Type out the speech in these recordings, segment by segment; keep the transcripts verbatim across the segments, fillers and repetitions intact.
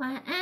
晚安，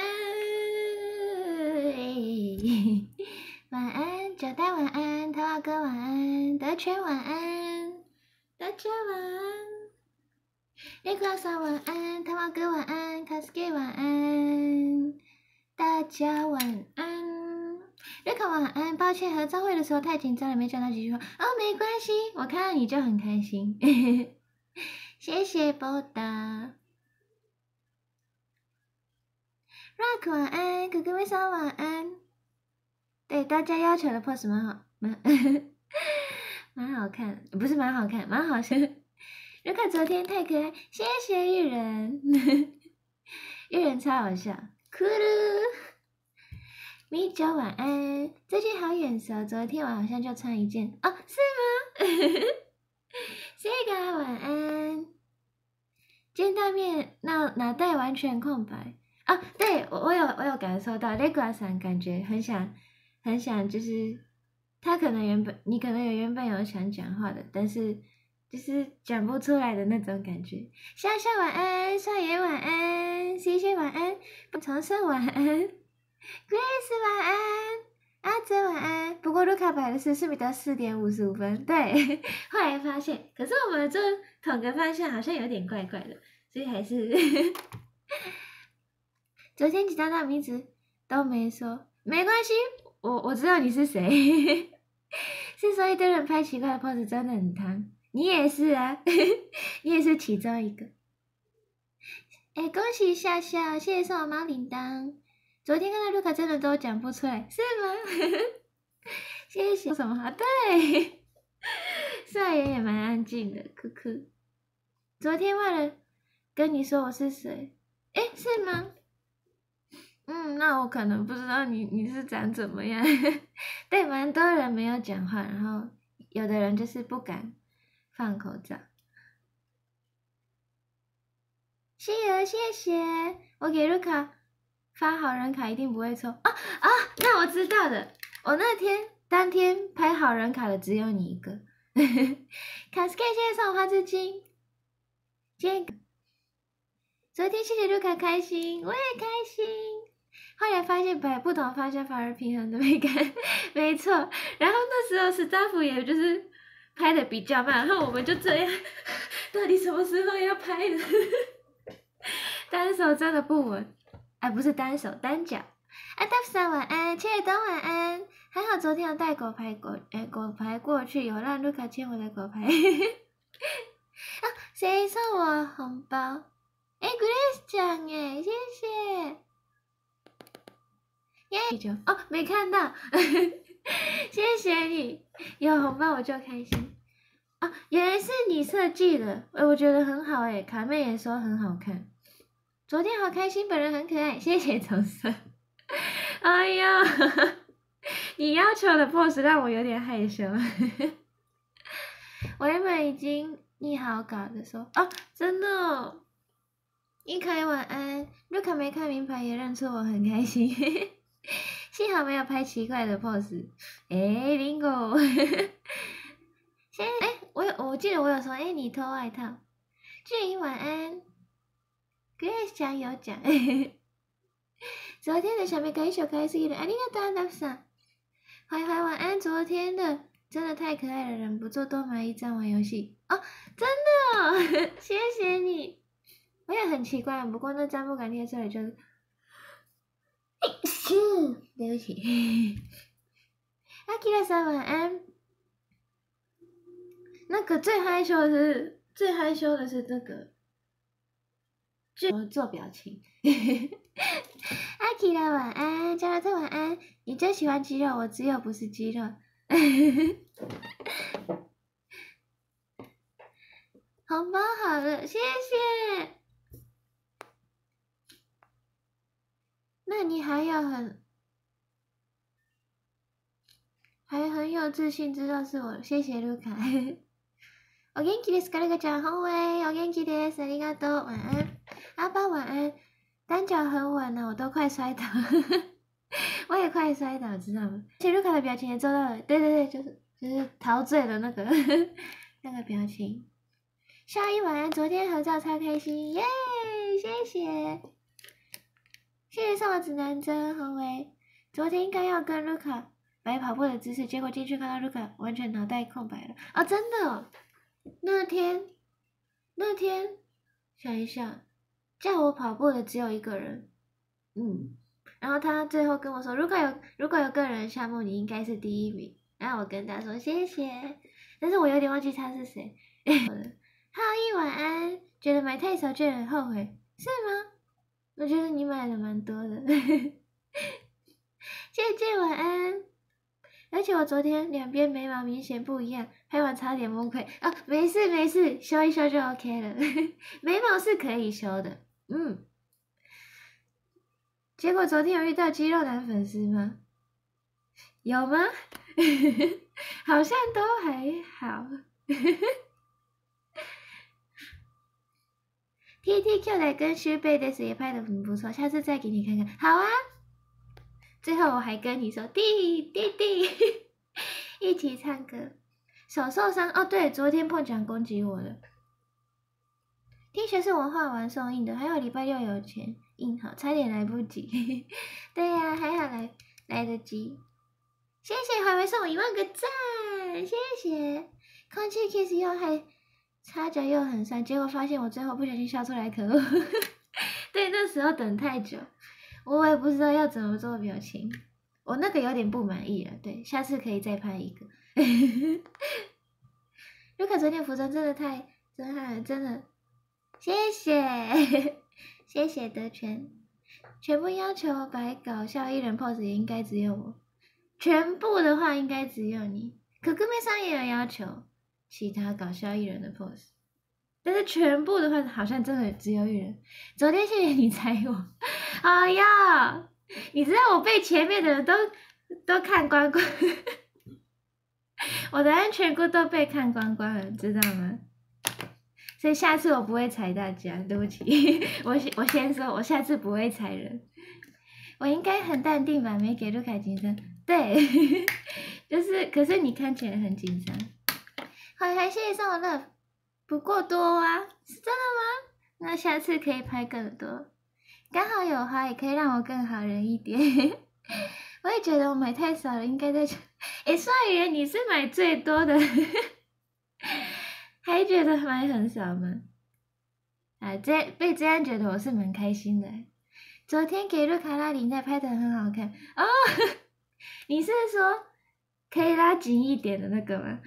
晚安，九代晚安，头发哥晚安，德全晚安，大家晚安，叶克萨晚安，头发哥晚安，卡斯给晚安，大家晚安，瑞克晚安。抱歉，合照会的时候太紧张了，没讲到几句话。哦，没关系，我看到你就很开心。谢谢波达。Rock 晚安，哥哥妹嫂晚安。对大家要求的 pose 蛮好，蛮蛮好看，不是蛮好看，蛮好笑。Rock 昨天太可爱，谢谢玉人，玉人超好笑，哭噜。米九晚安，最近好眼熟，昨天我好像就穿一件，哦，是吗？Sega 晚安，见到面脑脑袋完全空白。啊，对我我有我有感受到 Legua 桑感觉很想很想，就是他可能原本你可能有原本有想讲话的，但是就是讲不出来的那种感觉。笑笑晚安，少爷晚安 ，C C 晚安，长生晚安 ，Grace 晚安，阿泽晚安。不过卢卡摆的是四米的四点五十五分，对，后来发现，可是我们这同个方向好像有点怪怪的，所以还是。昨天几张的名字都没说，没关系，我我知道你是谁。是说一堆人拍奇怪的 pose 真的很烫，你也是啊，你也是其中一个。哎、欸，恭喜笑笑，谢谢送我猫铃铛。昨天看到卢卡真的都讲不出来，是吗？谢谢。说什么话？对，少爷也蛮安静的，哭哭。昨天忘了跟你说我是谁，哎、欸，是吗？嗯，那我可能不知道你你是长怎么样。对，蛮多人没有讲话，然后有的人就是不敢放口罩。希儿，谢谢，我给卢卡发好人卡，一定不会抽。啊啊，那我知道了，我那天当天拍好人卡的只有你一个。卡斯 K 谢谢送我花枝精，今天昨天谢谢卢卡开心，我也开心。后来发现摆不同方向反而平衡的美感，没错。然后那时候史大夫也就是拍的比较慢，然后我们就这样，到底什么时候要拍的？单手真的不稳，哎，不是单手，单脚。阿达夫桑晚安，切尔登晚安。还好昨天有带狗牌过，哎，狗牌过去，有让卢卡牵我的狗牌。啊，谁送我红包？哎 ，Grace 奖哎，谢谢。耶！哦，没看到，谢谢你，有红包我就开心。哦，原来是你设计的，我觉得很好诶，卡妹也说很好看。昨天好开心，本人很可爱，谢谢总算。哎呀，你要求的 pose 让我有点害羞。我原本已经拟好稿的说，哦，真的、哦。一凯晚安，卢卡没看名牌也认出我，很开心。幸好没有拍奇怪的 pose， 哎、欸、，bingo！ 现在哎、欸，我有，我记得我有说，哎、欸，你脱外套。俊英晚安 ，Grace 加油奖。昨天的小妹可以手开始了，ありがとう、大さん。怀怀晚安，昨天的真的太可爱了，忍不住多买一张玩游戏哦，真的、哦，谢谢你。我也很奇怪，不过那张不敢贴出来，就是。对不起，阿基拉桑晚安。那个最害羞的是，最害羞的是这个，就做表情。阿基拉晚安，加拉特晚安。你最喜欢肌肉，我只有不是肌肉。红包好了，谢谢。那你还要很。还很有自信，知道是我，谢谢卢卡。お元気ですか，那个讲红威，お元気です，ありがとう，晚安，阿爸晚安。单脚很稳了，我都快摔倒，我也快摔倒，知道吗？而且卢卡的表情也做到了，对对对，就是就是陶醉的那个那个表情。下一晚安，昨天合照超开心，耶，谢谢。 谢谢送我指南针，宏伟。昨天应该要跟卢卡摆跑步的姿势，结果进去看到卢卡完全脑袋空白了。哦，真的哦。那天，那天，想一下，叫我跑步的只有一个人。嗯。然后他最后跟我说，如果有如果有个人项目，你应该是第一名。然后我跟他说谢谢，但是我有点忘记他是谁。浩一晚安，觉得买太少券很后悔，是吗？我觉得你买的蛮多的。谢谢晚安。而且我昨天两边眉毛明显不一样，拍完差点崩溃。哦，没事没事，修一修就 OK 了。眉毛是可以修的，嗯。结果昨天有遇到肌肉男粉丝吗？有吗？好像都还好。T T Q 的跟薛贝的也拍的很不错，下次再给你看看。好啊。最后我还跟你说，弟弟弟，一起唱歌。手受伤哦，对，昨天碰奖攻击我了。T 恤是我画完送印的，还有礼拜六有钱印好，差点来不及。对呀、啊，还好来来得及。谢谢海维送我一万个赞，谢谢。空气 kiss 又还擦着又很酸，结果发现我最后不小心笑出来，可恶。对，那时候等太久，我也不知道要怎么做表情，我那个有点不满意了。对，下次可以再拍一个。卢卡昨天服装真的太震撼了，真的。谢谢，谢谢德全。全部要求摆搞笑艺人 pose 也应该只有我，全部的话应该只有你。可哥妹上也有要求其他搞笑艺人的 pose， 但是全部的话好像真的只有一人。昨天谢谢你猜我，哎呀，你知道我被前面的人都都看光光，我的安全裤都被看光光了，知道吗？所以下次我不会踩大家，对不起，我我先说，我下次不会踩人。我应该很淡定吧，没给卢凯紧张。对，就是，可是你看起来很紧张。好，还谢谢送我 love， 不过多啊，是真的吗？那下次可以拍更多，刚好有花也可以让我更好人一点。我也觉得我买太少了，应该在。诶，帅爷，你是买最多的。还觉得买很少吗？啊，这被这样觉得我是蛮开心的。昨天给路卡拉领带拍的很好看哦，你是说可以拉紧一点的那个吗？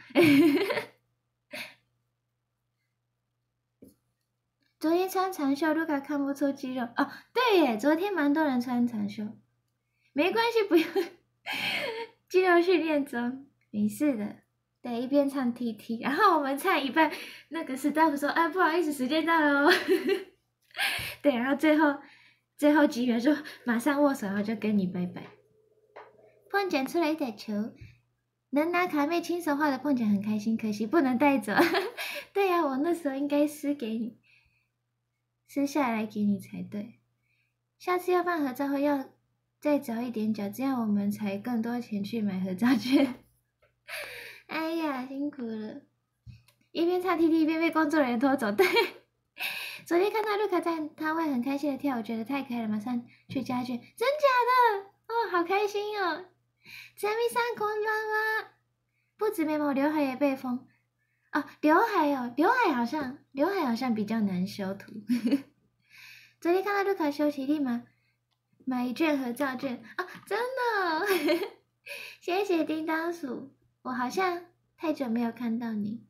昨天穿长袖，路卡看不出肌肉哦。对耶，昨天蛮多人穿长袖，没关系，不用肌肉训练中，没事的。对，一边唱 T T， 然后我们唱一半，那个 staff 说：“哎，不好意思，时间到了哦。”对，然后最后最后吉原就马上握手，然后就跟你拜拜。碰奖出来的球，能拿卡妹亲手画的碰奖很开心，可惜不能带走。对呀、啊，我那时候应该撕给你，撕下来给你才对。下次要办合照会要再早一点讲，这样我们才更多钱去买合照券。哎呀，辛苦了！一边唱 T T 一边被工作人员拖走。对，昨天看到路卡在他会很开心的跳，我觉得太可爱了，马上去加券。真假的？哦，好开心哦！陈咪桑こんばんは。不止眉毛，刘海也被封。哦，刘海哦，刘海好像刘海好像比较难修图。昨天看到路卡休息，立马买一卷合照券啊、哦！真的、哦，谢谢叮当鼠。我好像太久没有看到你。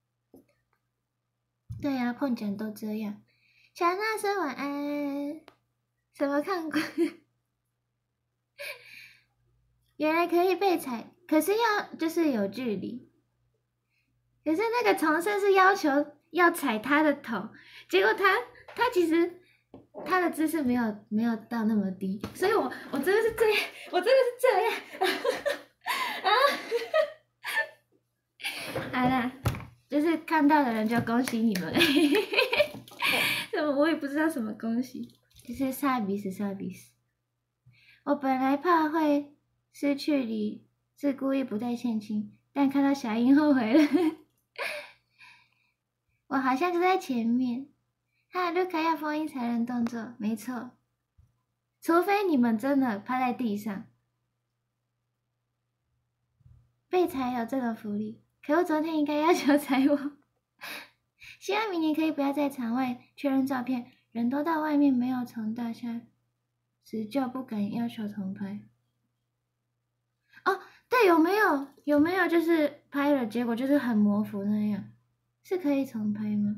对呀、啊，碰奖都这样。小娜说晚安。什么看过？原来可以被踩，可是要就是有距离。可是那个重生是要求要踩他的头，结果他他其实他的姿势没有没有到那么低，所以我我真的是这样，我真的是这样。啊！好啦，就是看到的人就恭喜你们。什么我也不知道什么恭喜，就是萨比斯萨比斯。我本来怕会失去你，是故意不带现金，但看到小樱后悔了。我好像就在前面。哈，卢卡要封印才能动作，没错。 除非你们真的趴在地上，被裁有这个福利。可我昨天应该要求裁我，希望明年可以不要在场外确认照片，人都到外面没有从大厦时就不敢要求重拍。哦，对，有没有有没有就是拍了结果就是很模糊那样，是可以重拍吗？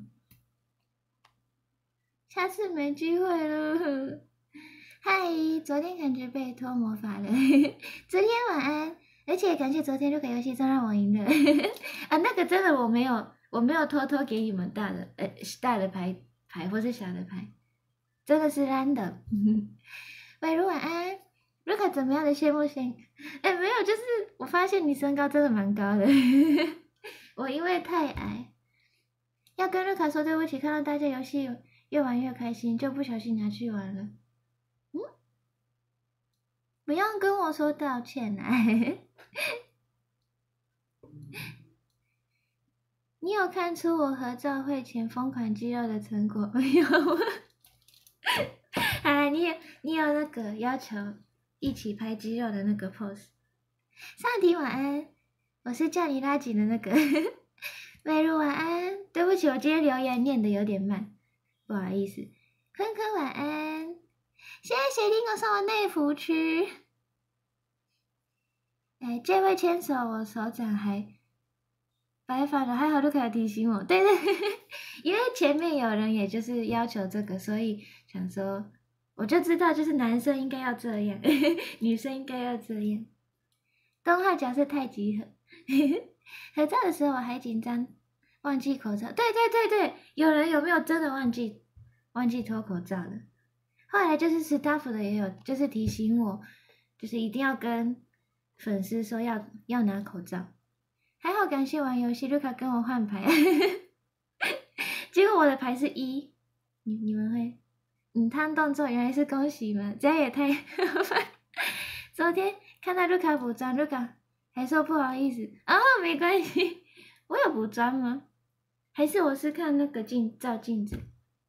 下次没机会了。嗨，昨天感觉被偷魔法了，昨天晚安，而且感谢昨天这个游戏中让我赢了。啊，那个真的我没有，我没有偷偷给你们大的呃大的牌牌或是小的牌，真的是 random。喂，如晚安，如可怎么样的羡慕先？哎，没有，就是我发现你身高真的蛮高的，我因为太矮，要跟瑞卡说对不起，看到大家游戏越玩越开心，就不小心拿去玩了。嗯，不用跟我说道歉啦。你有看出我合照会前疯狂肌肉的成果没有？好啦，你有你有那个要求一起拍肌肉的那个 pose。上题晚安，我是叫你拉紧的那个。美如晚安，对不起，我今天留言念的有点慢，不好意思。坤坤晚安，谢谢丁哥送我内服区。哎，这位牵手，我手掌还白发了，还好卢卡提醒我。对对，因为前面有人也就是要求这个，所以想说，我就知道就是男生应该要这样，女生应该要这样。动画角色太极合，合照的时候我还紧张，忘记口罩。对对对对，有人有没有真的忘记忘记脱口罩的？后来就是 staff 的也有，就是提醒我，就是一定要跟粉丝说要要拿口罩。还好感谢玩游戏，卢卡跟我换牌，结果我的牌是一，你你们会，嗯，他动作原来是恭喜吗？这样也太昨天看到卢卡补妆，卢卡还说不好意思，哦，没关系，我有补妆吗？还是我是看那个镜照镜子？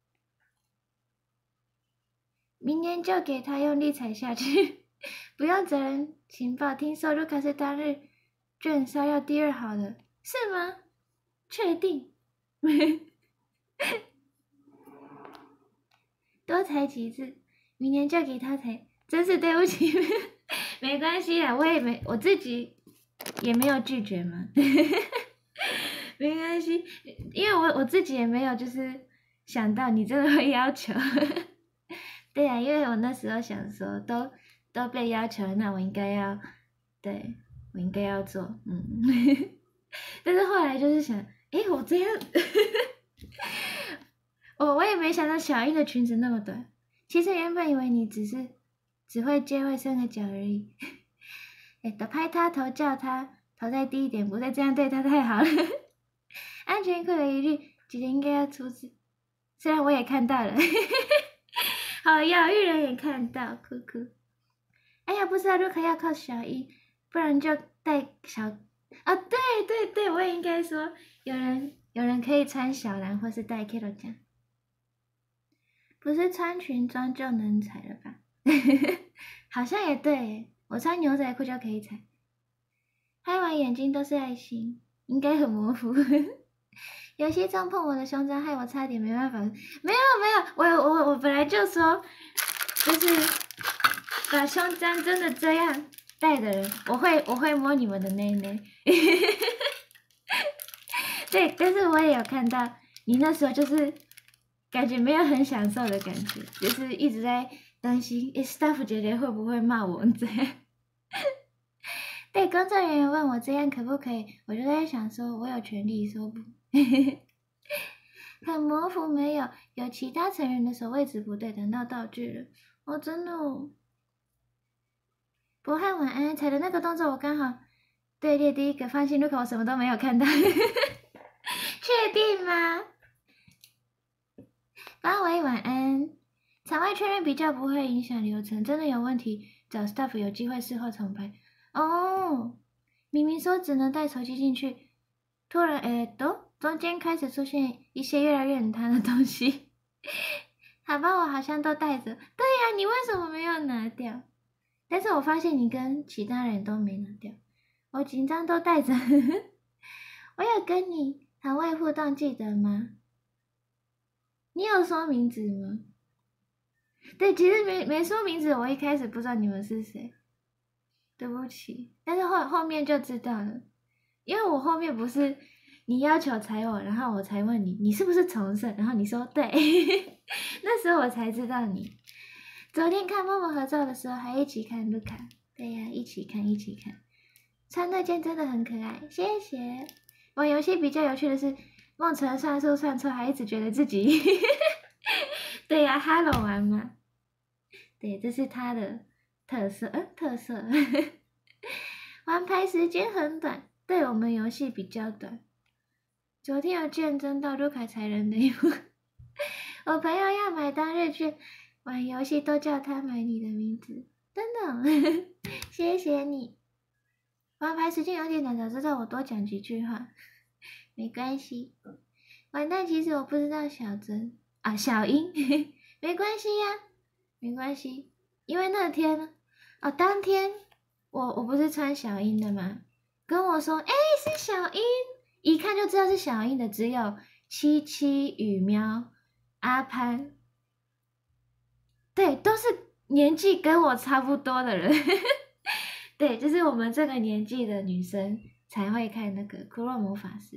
明年就给他用力踩下去，不用责任情报。听说卢卡是当日卷烧要第二好的，是吗？确定？多踩几次，明年就给他踩。真是对不起，没关系啦，我也没我自己也没有拒绝嘛，没关系，因为我我自己也没有就是想到你真的会要求。对啊，因为我那时候想说，都都被要求了，那我应该要，对我应该要做，嗯。但是后来就是想，诶，我这样，我我也没想到小英的裙子那么短。其实原本以为你只是只会接会伸个脚而已。诶，的拍他头，叫他头再低一点，不再这样对他太好了。安全裤有疑虑，姐姐应该要出示。虽然我也看到了。好呀，玉人也看到，哭哭。哎呀，不知道如何要靠小一，不然就带小啊，对对对，我也应该说，有人有人可以穿小蓝或是带 Kilo 酱，不是穿裙装就能踩了吧？好像也对，我穿牛仔裤就可以踩。拍完眼睛都是爱心，应该很模糊。游戏中碰我的胸章，害我差点没办法。没有没有，我我我本来就说，就是把胸章真的这样戴的人，我会我会摸你们的内内。对，但是我也有看到你那时候就是感觉没有很享受的感觉，就是一直在担心，诶 staff 姐姐会不会骂我这样？对，工作人员问我这样可不可以，我就在想说，我有权利说不。很模糊，没有，有其他成员的手位置不对，等到道具了。哦，真的哦。博汉晚安，踩的那个动作我刚好队列第一个，放心，如果我什么都没有看到。确定吗？八维晚安，场外确认比较不会影响流程，真的有问题找 staff 有机会事后重拍。哦，明明说只能带手机进去，突然诶都中间开始出现一些越来越很贪的东西。 好吧，我好像都带着。对呀、啊，你为什么没有拿掉？但是我发现你跟其他人都没拿掉，我紧张都带着。我有跟你堂外互动，记得吗？你有说名字吗？对，其实没没说名字，我一开始不知道你们是谁，对不起。但是后后面就知道了，因为我后面不是你要求踩我，然后我才问你，你是不是重生？然后你说对，那时候我才知道你。昨天看默默合照的时候，还一起看卢卡。对呀、啊，一起看，一起看。穿那件真的很可爱，谢谢。玩游戏比较有趣的是，梦辰算数算错，还一直觉得自己对呀、啊、，Hello 玩嘛。对，这是他的特色，呃，特色。玩牌时间很短，对我们游戏比较短。昨天有见证到卢卡才人的一幕，我朋友要买当日券，玩游戏都叫他买你的名字，真的，谢谢你。玩牌时间有点短，早知道我多讲几句话，没关系。完蛋，其实我不知道小珍啊，小英，没关系呀、啊，没关系，因为那天哦，当天我我不是穿小英的吗？跟我说，哎、欸，是小英，一看就知道是小英的，只有七七、雨喵、阿潘，对，都是年纪跟我差不多的人。对，就是我们这个年纪的女生才会看那个《骷髅魔法师》。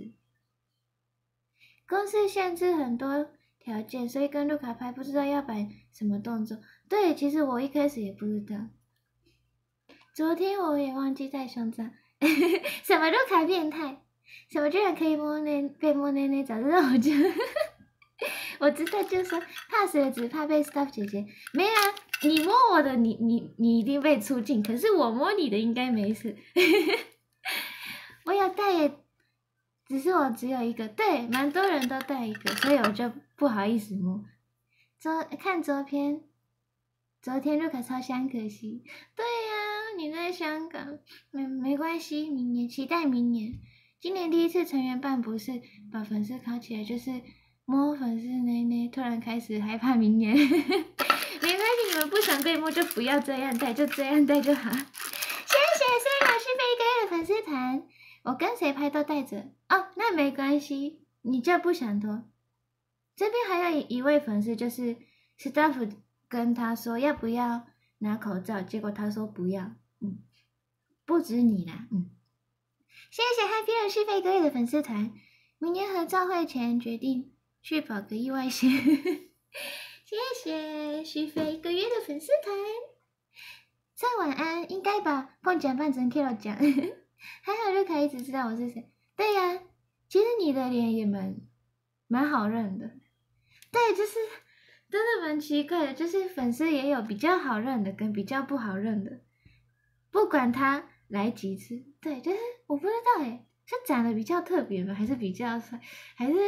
公司限制很多条件，所以跟卢卡拍不知道要摆什么动作。对，其实我一开始也不知道。昨天我也忘记带胸罩。什么卢卡变态？什么居然可以摸内被摸内内？早知道我就我知道，就说怕死了，只怕被 Stuff 姐姐。没啊，你摸我的，你你你一定被出镜，可是我摸你的应该没事。我有带耶，只是我只有一个，对，蛮多人都带一个，所以我就不好意思摸。昨看昨天，昨天卢卡超香，可惜。对呀、啊，你在香港，没没关系，明年期待明年。今年第一次成员办不是把粉丝考起来，就是摸粉丝内内，突然开始害怕明年。没关系，你们不想被摸就不要这样带，就这样带就好。谢谢虽然是飞哥的粉丝团，我跟谁拍都带着哦，那没关系，你就不想脱。这边还有一位粉丝，就是 Staff 跟他说要不要拿口罩，结果他说不要，嗯，不止你啦，嗯。谢谢 Happy 的续费哥的粉丝团，明年合照会前决定去保个意外险。谢谢续费个月的粉丝团，算晚安应该吧？碰奖扮成 Kilo 奖，还好就可以一直知道我是谁。对呀、啊，其实你的脸也蛮蛮好认的。对，就是真的蛮奇怪的，就是粉丝也有比较好认的跟比较不好认的，不管他来几次，对，就是我不知道诶，是长得比较特别吗？还是比较帅？还是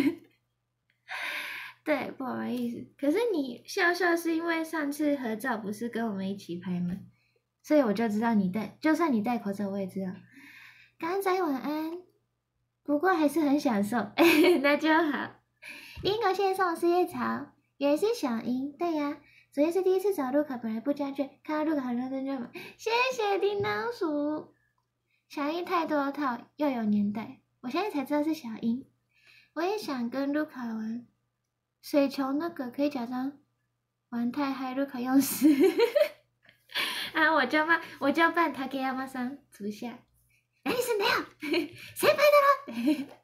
对，不好意思。可是你笑笑是因为上次合照不是跟我们一起拍吗？所以我就知道你戴，就算你戴口罩，我也知道。刚仔晚安，不过还是很享受，那就好。林狗现在送四叶草，原来是小英，对呀、啊。昨天是第一次找卢卡，本来不加券，看到卢卡很认真就买。谢谢叮当鼠，小英太多套，又有年代，我现在才知道是小英。我也想跟卢卡玩水球那个，可以假装玩太嗨，卢卡用死。啊，我就扮我就扮他给亚马桑足下。哎，是没有，谁拍的了？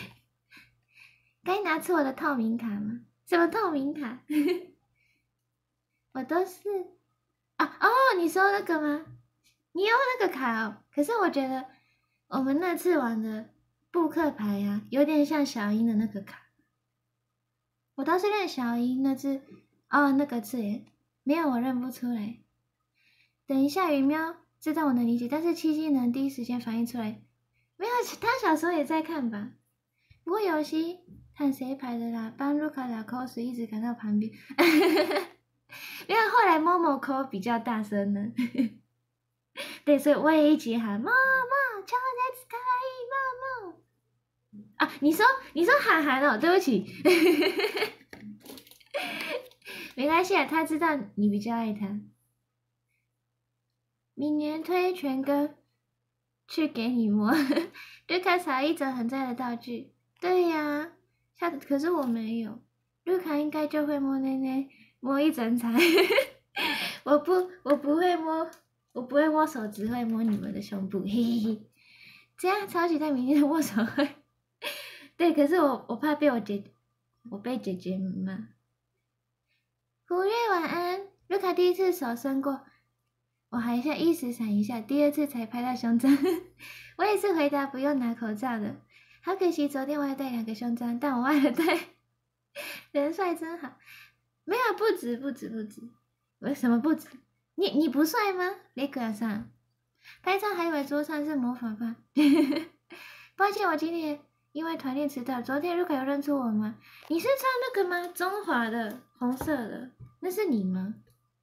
该拿出我的透明卡吗？什么透明卡？我都是啊哦，你说那个吗？你有那个卡哦。可是我觉得我们那次玩的布克牌啊，有点像小英的那个卡。我倒是认小英那只哦，那个字耶，没有我认不出来。等一下，鱼喵知道我能理解，但是七七能第一时间反应出来。没有，他小时候也在看吧。不过游戏看谁排的啦，帮卢卡打 cos 一直赶到旁边。因为后来某某 call 比较大声呢。对，所以我也一起喊妈妈，超在可以妈妈。啊，你说你说喊喊哦，对不起。 没关系啊，他知道你比较爱他。明年推全哥去给你摸，卢卡少一则很在的道具。对呀、啊，下可是我没有，卢卡应该就会摸内内，摸一整场。我不，我不会摸，我不会摸手，只会摸你们的胸部，嘿嘿嘿。这样超级在明天的握手会。对，可是我我怕被我姐，我被姐姐骂。胡月晚安，卢卡第一次手伸过。我还一下一时闪一下，第二次才拍到胸章。我也是回答不用拿口罩的，好可惜昨天我要带两个胸章，但我忘了带。人帅真好，没有不止不止不止，为什么不止？你你不帅吗？雷格上拍照还以为桌上是魔法棒。抱歉，我今天因为团练迟到。昨天卢卡有认出我吗？你是穿那个吗？中华的红色的，那是你吗？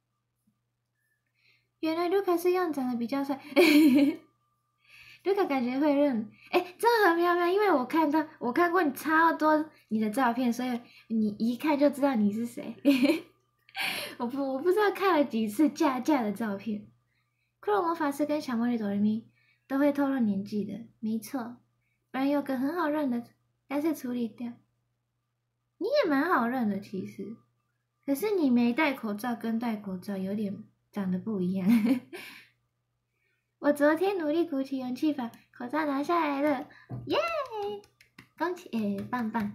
原来卢卡是样长得比较帅，卢卡感觉会认，哎、欸，真的很漂亮，因为我看到我看过你超多你的照片，所以你一看就知道你是谁。我不我不知道看了几次架架的照片。骷髅魔法师跟小魔女哆瑞咪都会透露年纪的，没错。不然有个很好认的，但是处理掉。你也蛮好认的，其实，可是你没戴口罩跟戴口罩有点。长得不一样。我昨天努力鼓起勇气把口罩拿下来了，耶！恭喜，诶、欸，棒棒！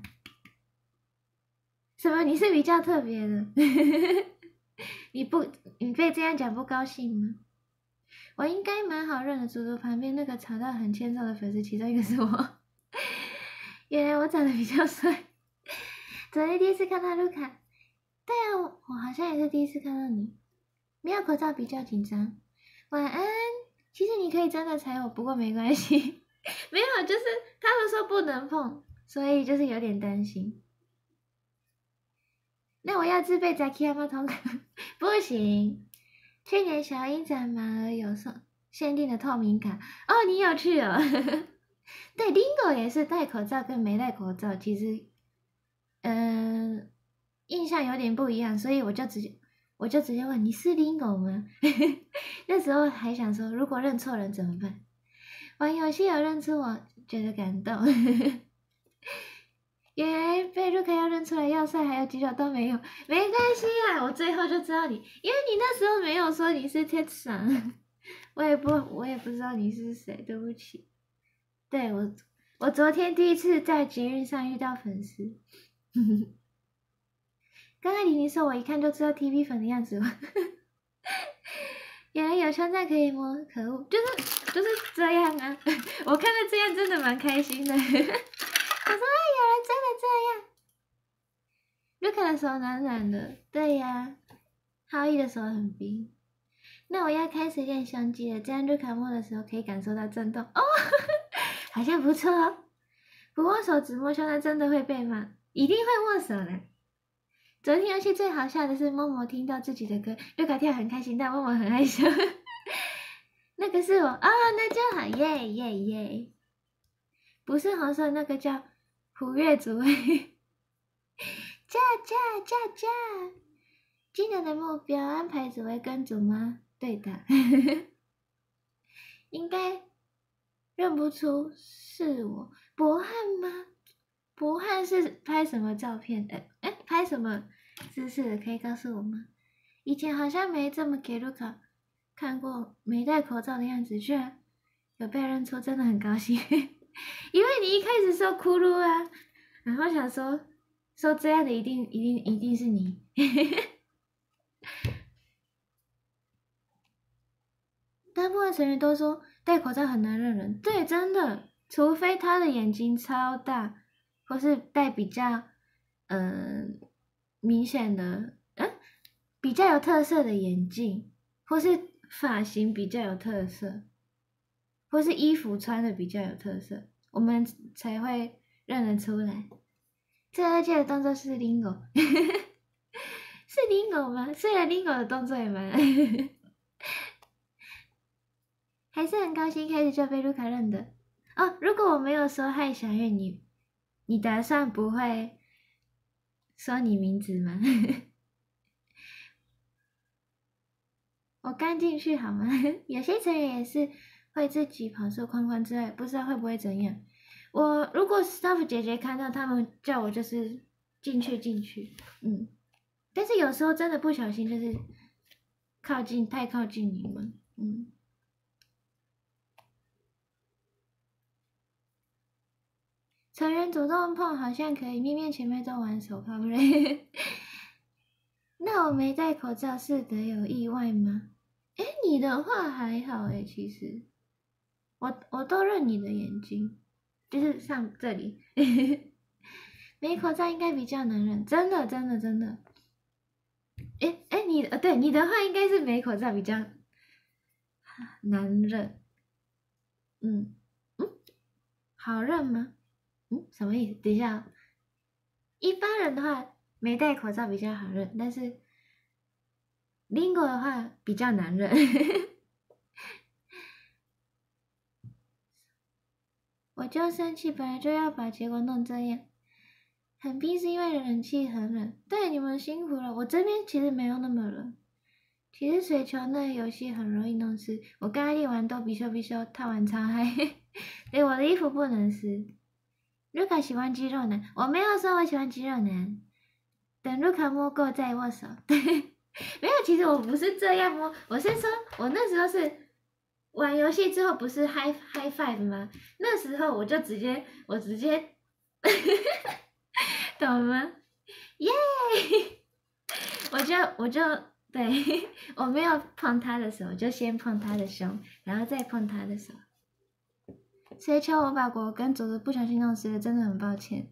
什么？你是比较特别的？你不，你被这样讲不高兴吗？我应该蛮好认的，猪猪旁边那个吵到很欠揍的粉丝，其中一个是我。原来我长得比较帅。昨天第一次看到卢卡，对啊，我我好像也是第一次看到你。没有口罩比较紧张。晚安。其实你可以真的踩我，不过没关系。没有，就是他们说不能碰，所以就是有点担心。那我要自备 Zakiyama 通卡，不行。去年小鹰展马儿有送限定的透明卡哦，你有去哦。对 ，Lingo 也是戴口罩跟没戴口罩，其实嗯、呃、印象有点不一样，所以我就直接。我就直接问你是 Lingo 吗？那时候还想说，如果认错人怎么办？玩游戏有认出我，觉得感动。原来被卢卡要认出来要帅还有肌肉都没有，没关系啊，我最后就知道你，因为你那时候没有说你是 Tetsuan， 我也不我也不知道你是谁，对不起。对我我昨天第一次在捷运上遇到粉丝。刚刚玲玲说我一看就知道 T V 粉的样子吗？原来有胸罩可以摸，可恶，就是就是这样啊！我看到这样真的蛮开心的。我说哎，有人真的这样。卢卡的手暖暖的，对呀。浩毅的手很冰。那我要开始练胸肌了，这样卢卡摸的时候可以感受到震动哦，好像不错哦。不握手只摸胸罩真的会被骂，一定会握手的。昨天游戏最好笑的是默默听到自己的歌，卢卡跳很开心，但默默很害羞。那个是我啊、哦，那就好，耶耶耶！不是红色那个叫胡月竹，驾驾驾驾！今年的目标安排只会跟组吗？对的，应该认不出是我。博汉吗？博汉是拍什么照片？哎、欸、哎，拍什么姿势的？可以告诉我吗？以前好像没这么给卢卡看过没戴口罩的样子，居然有被认出，真的很高兴。因为你一开始说骷髅啊，然后想说说这样的一定一定一定是你。大部分成员都说戴口罩很难认人，对，真的，除非他的眼睛超大。或是戴比较，嗯、呃，明显的，嗯，比较有特色的眼镜，或是发型比较有特色，或是衣服穿的比较有特色，我们才会认得出来。这二届的动作是 Lingo， 是 Lingo 吗？虽然 Lingo 的动作也蛮，还是很高兴开始就被卢卡认得。哦，如果我没有说嗨小月你。你打算不会说你名字吗？ 我刚进去好吗？有些成员也是会自己跑出框框之类，不知道会不会怎样。我如果 staff 姐姐看到他们叫我就是进去进去，嗯，但是有时候真的不小心就是靠近太靠近你们，嗯。成员主动碰好像可以，面面前面都玩手炮嘞。那我没戴口罩是得有意外吗？哎，你的话还好哎，其实我我都认你的眼睛，就是上这里，没口罩应该比较难认，真的真的真的。哎哎，你呃对你的话应该是没口罩比较难认，嗯嗯，好认吗？嗯，什么意思？等一下、哦，一般人的话没戴口罩比较好认，但是 Lingo 的话比较难认。我就生气，本来就要把结果弄这样。很逼是因为冷气很冷，对你们辛苦了。我这边其实没有那么冷。其实水球那游戏很容易弄湿，我刚刚练完都比咻比咻，套完超嗨。对，我的衣服不能湿。卢卡喜欢肌肉男，我没有说我喜欢肌肉男。等卢卡摸够再握手。对，没有，其实我不是这样摸，我是说我那时候是玩游戏之后不是 high high five 吗？那时候我就直接我直接，懂吗？耶！我就我就对我没有碰他的手，就先碰他的胸，然后再碰他的手。谁敲我把果跟竹子不小心弄湿了，真的很抱歉。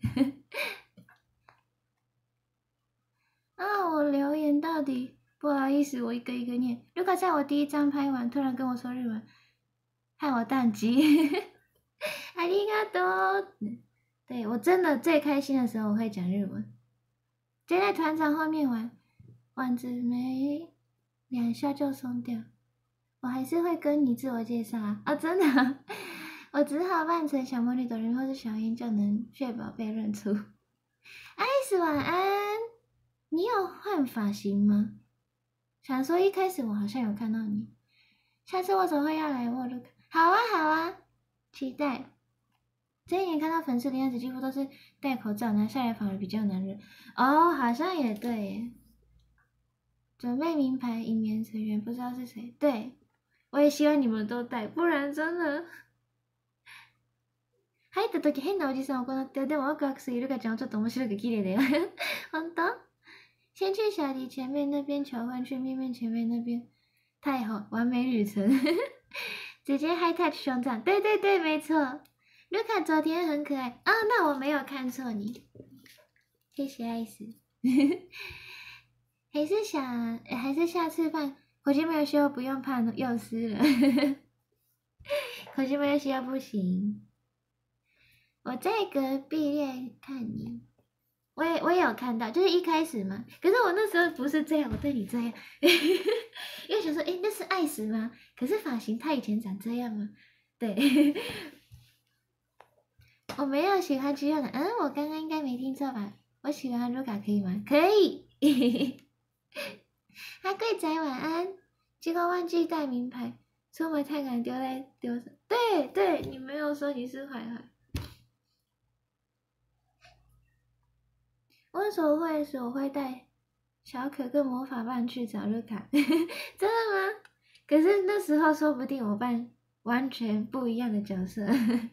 啊，我留言到底不好意思，我一个一个念。如果在我第一张拍完，突然跟我说日文，害我宕机。ありがとう。对我真的最开心的时候，我会讲日文。就在团长后面玩，丸子没两下就松掉。我还是会跟你自我介绍啊！啊、哦，真的、啊，我只好扮成小魔女朵琳或是小樱，就能确保被认出。艾斯晚安，你有换发型吗？想说一开始我好像有看到你，下次我总会要来握的。好啊好啊，期待。这一年看到粉丝的样子，几乎都是戴口罩，拿下来反而比较难认。哦，好像也对耶。准备名牌，引援成员不知道是谁。对。我也希望你们都戴，不然真的。入った時変なおじさんを行って、でもワクワクするかちゃんちょっと面白く綺麗だよ。本当？先去小迪前面那边求婚，去面面前面那边，太好，完美旅程。直接 high touch 胸罩，对对对，没错。卢卡昨天很可爱啊、哦，那我没有看错你，谢谢艾斯。还是想，还是下次办。火箭没有修，不用怕又湿了。火箭没有修不行。我在隔壁练看你，我也我也有看到，就是一开始嘛。可是我那时候不是这样，我对你这样，因为想说，哎、欸，那是爱死吗？可是发型他以前长这样吗？对，我没有喜欢肌肉男，嗯，我刚刚应该没听错吧？我喜欢卢卡可以吗？可以。阿贵仔晚安，结果忘记带名牌，出门太赶丢在丢上。对对，你没有说你是坏坏。温手会时我会带小可跟魔法棒去找卢卡，真的吗？可是那时候说不定我扮完全不一样的角色。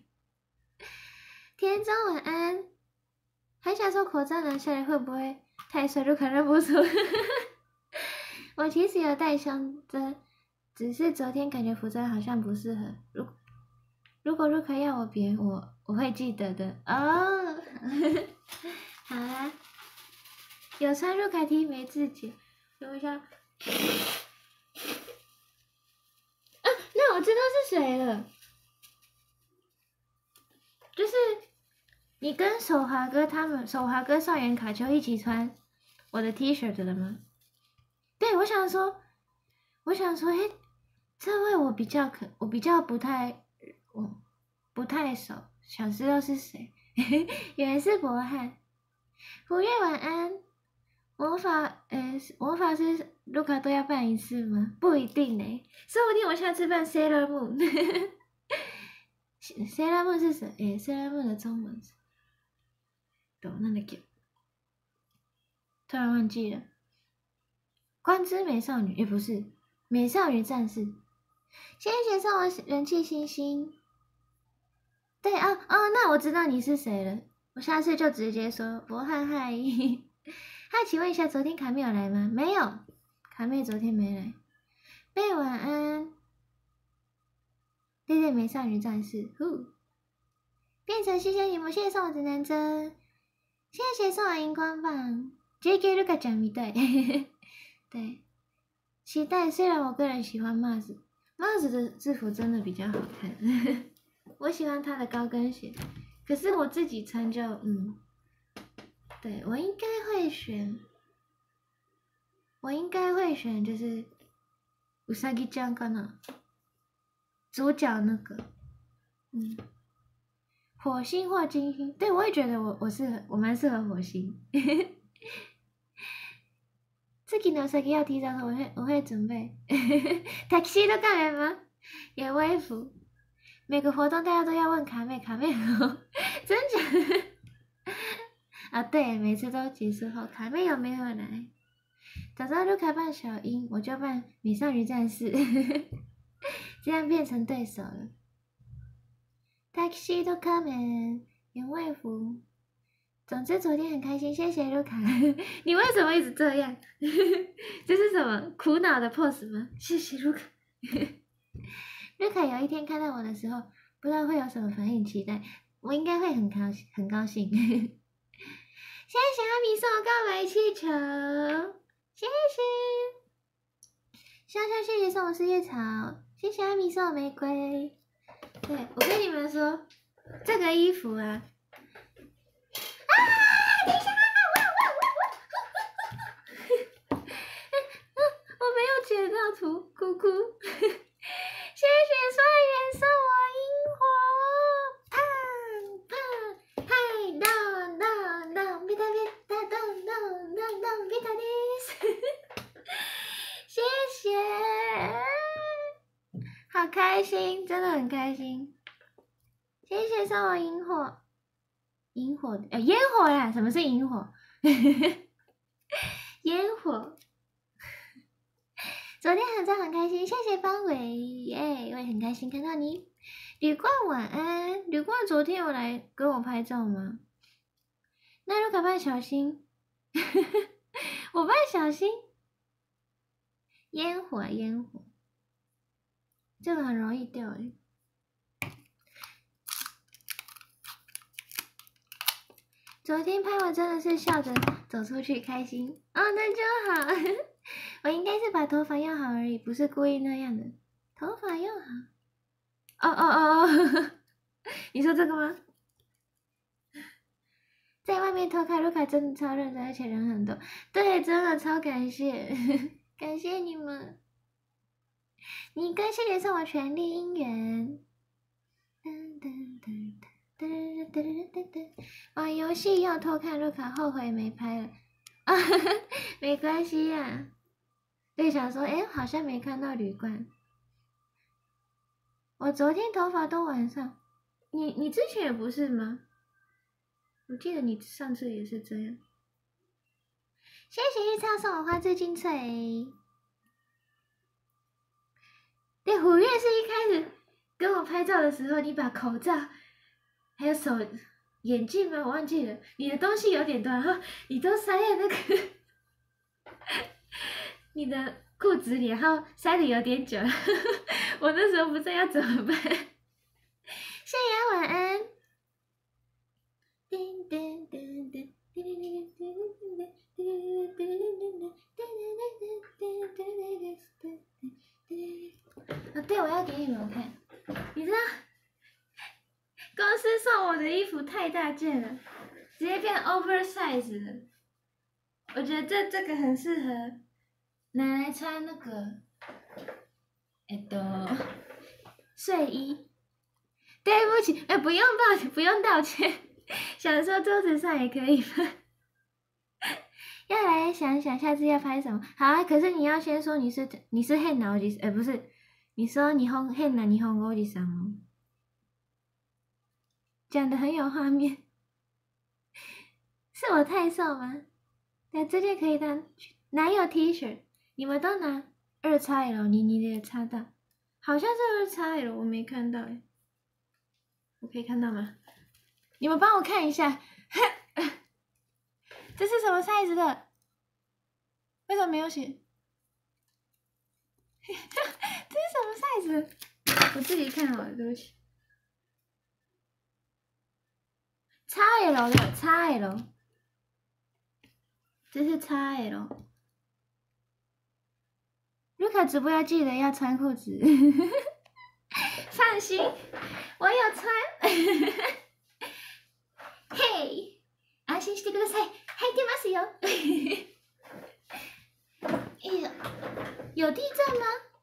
田中晚安，还想说口罩拿下来会不会太帅，卢卡认不出。我其实有带胸针，只是昨天感觉服装好像不适合。如如果卢卡要我编，我我会记得的哦。好啦，有穿卢卡 T 没自己，等一下。啊，那我知道是谁了，就是你跟手华哥他们，手华哥、少元卡丘一起穿我的 T 恤的吗？对，我想说，我想说，嘿，这位我比较可，我比较不太，我不太熟，想知道是谁。原来是博汉。胡月晚安。魔法，呃，魔法师卢卡都要办一次吗？不一定呢，说不定我下次办 Sailor Moon。Sailor Moon 是谁？诶 ，Sailor Moon 的中文是，懂那个叫，突然忘记了。光之美少女，也不是美少女战士。谢谢送我人气星星。对啊，哦，那我知道你是谁了。我下次就直接说博翰嗨。嗨，请问一下，昨天卡妹有来吗？没有，卡妹昨天没来。贝晚安。对对，美少女战士，呼。变成谢谢你们，谢谢送我指南针，谢谢送我荧光棒。J K 卢卡讲みたい。对，期待。虽然我个人喜欢帽子，帽子的制服真的比较好看。我喜欢他的高跟鞋，可是我自己穿就嗯，对我应该会选，我应该会选就是うさぎちゃんかな，主角那个，嗯，火星或金星，对我也觉得我我适合，我蛮适合火星。次のうさぎ要提早说，我会我会准备。タキシード仮面吗？演微服。每个活动大家都要问卡妹，卡妹哦，真假？啊，对，每次都结束后，卡妹有没有来？早知道卢卡扮小樱，我就扮美少女战士，这样变成对手了。タキシード仮面演卫服。总之昨天很开心，谢谢卢卡。你为什么一直这样？这是什么苦恼的 pose 吗？谢谢卢卡。卢卡有一天看到我的时候，不知道会有什么反应，期待我应该会很高兴，很高兴。谢谢阿米送我告白气球，谢谢。潇潇谢谢送我四叶草，谢谢阿米送我玫瑰。对，我跟你们说，这个衣服啊。啊！等一下，我没有截到图，哭哭。谢谢帅元送我萤火，胖胖嗨咚咚咚，比达比达咚咚咚咚，比达迪斯。谢谢，好开心，真的很开心。谢谢送我萤火。萤火，呃，烟火啦！什么是萤火？烟火。昨天很在很开心，谢谢方伟，耶！我也很开心看到你。吕冠晚安，吕冠昨天有来跟我拍照吗？那卢卡扮小新，我扮小新。烟火，烟火，这个很容易掉诶。昨天拍我真的是笑着走出去，开心哦，那就好。我应该是把头发用好而已，不是故意那样的。头发用好。哦哦哦哦，你说这个吗？在外面偷看卢卡真的超认真，而且人很多。对，真的超感谢，感谢你们。你跟谢谢送我权力姻缘。噔噔噔噔。噔噔噔噔噔，玩游戏又偷看卢卡，后悔没拍了。啊，没关系呀、啊。对，想说，哎，好像没看到旅馆。我昨天头发都晚上，你你之前也不是吗？我记得你上次也是这样。谢谢一超送我花枝精粹。对，虎月是一开始跟我拍照的时候，你把口罩。还有手眼镜吗？我忘记了。你的东西有点多，然后你都塞在那个你的裤子里，然后塞的有点久。我那时候不知道要怎么办。谢谢晚安。叮叮叮叮叮叮叮叮叮啊，对，我要给你们看，你知道？公司送我的衣服太大件了，直接变 oversize 了。我觉得这这个很适合拿来穿那个，哎都睡衣。对不起，哎不用抱歉，不用道歉，想说桌子上也可以放。 要来想想下次要拍什么。好啊，可是你要先说你是你是黑脑吉，呃，不是，你说你红黑男你红欧吉桑哦，讲的很有画面。是我太瘦吗？对，这件可以当哪有 T 恤？你们都拿二 X L， 你你也擦到，好像是二 X L， 我没看到哎，我可以看到吗？你们帮我看一下，这是什么 size 的？为什么没有写？这是什么 size？ 我自己看好了，对不起。X L 的 X L， 这是 X L。卢卡直播要记得要穿裤子，放心，我有穿。嘿，安心してください。履いてますよ。哎呀，有地震吗？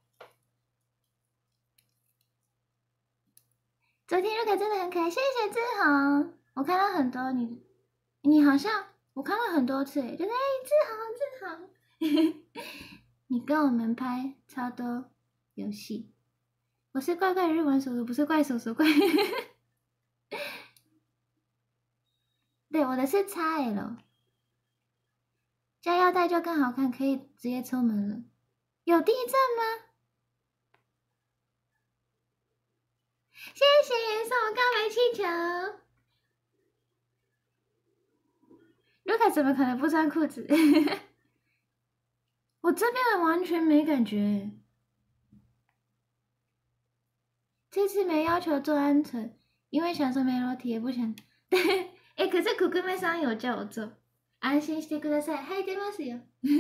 昨天卢卡真的很可爱，谢谢志宏。我看到很多你，你好像我看到很多次，就是哎志宏志宏，你跟我们拍超多游戏。我是怪怪的日文叔叔，不是怪叔叔怪。对，我的是 X L， 加腰带就更好看，可以直接出门了。有地震吗？谢谢送我告白气球。卢卡怎么可能不穿裤子？我这边完全没感觉。这次没要求做安全，因为想说没裸体也不想。对，哎，可是苦哥妹上有叫我做。安心してください。はい出ますよ。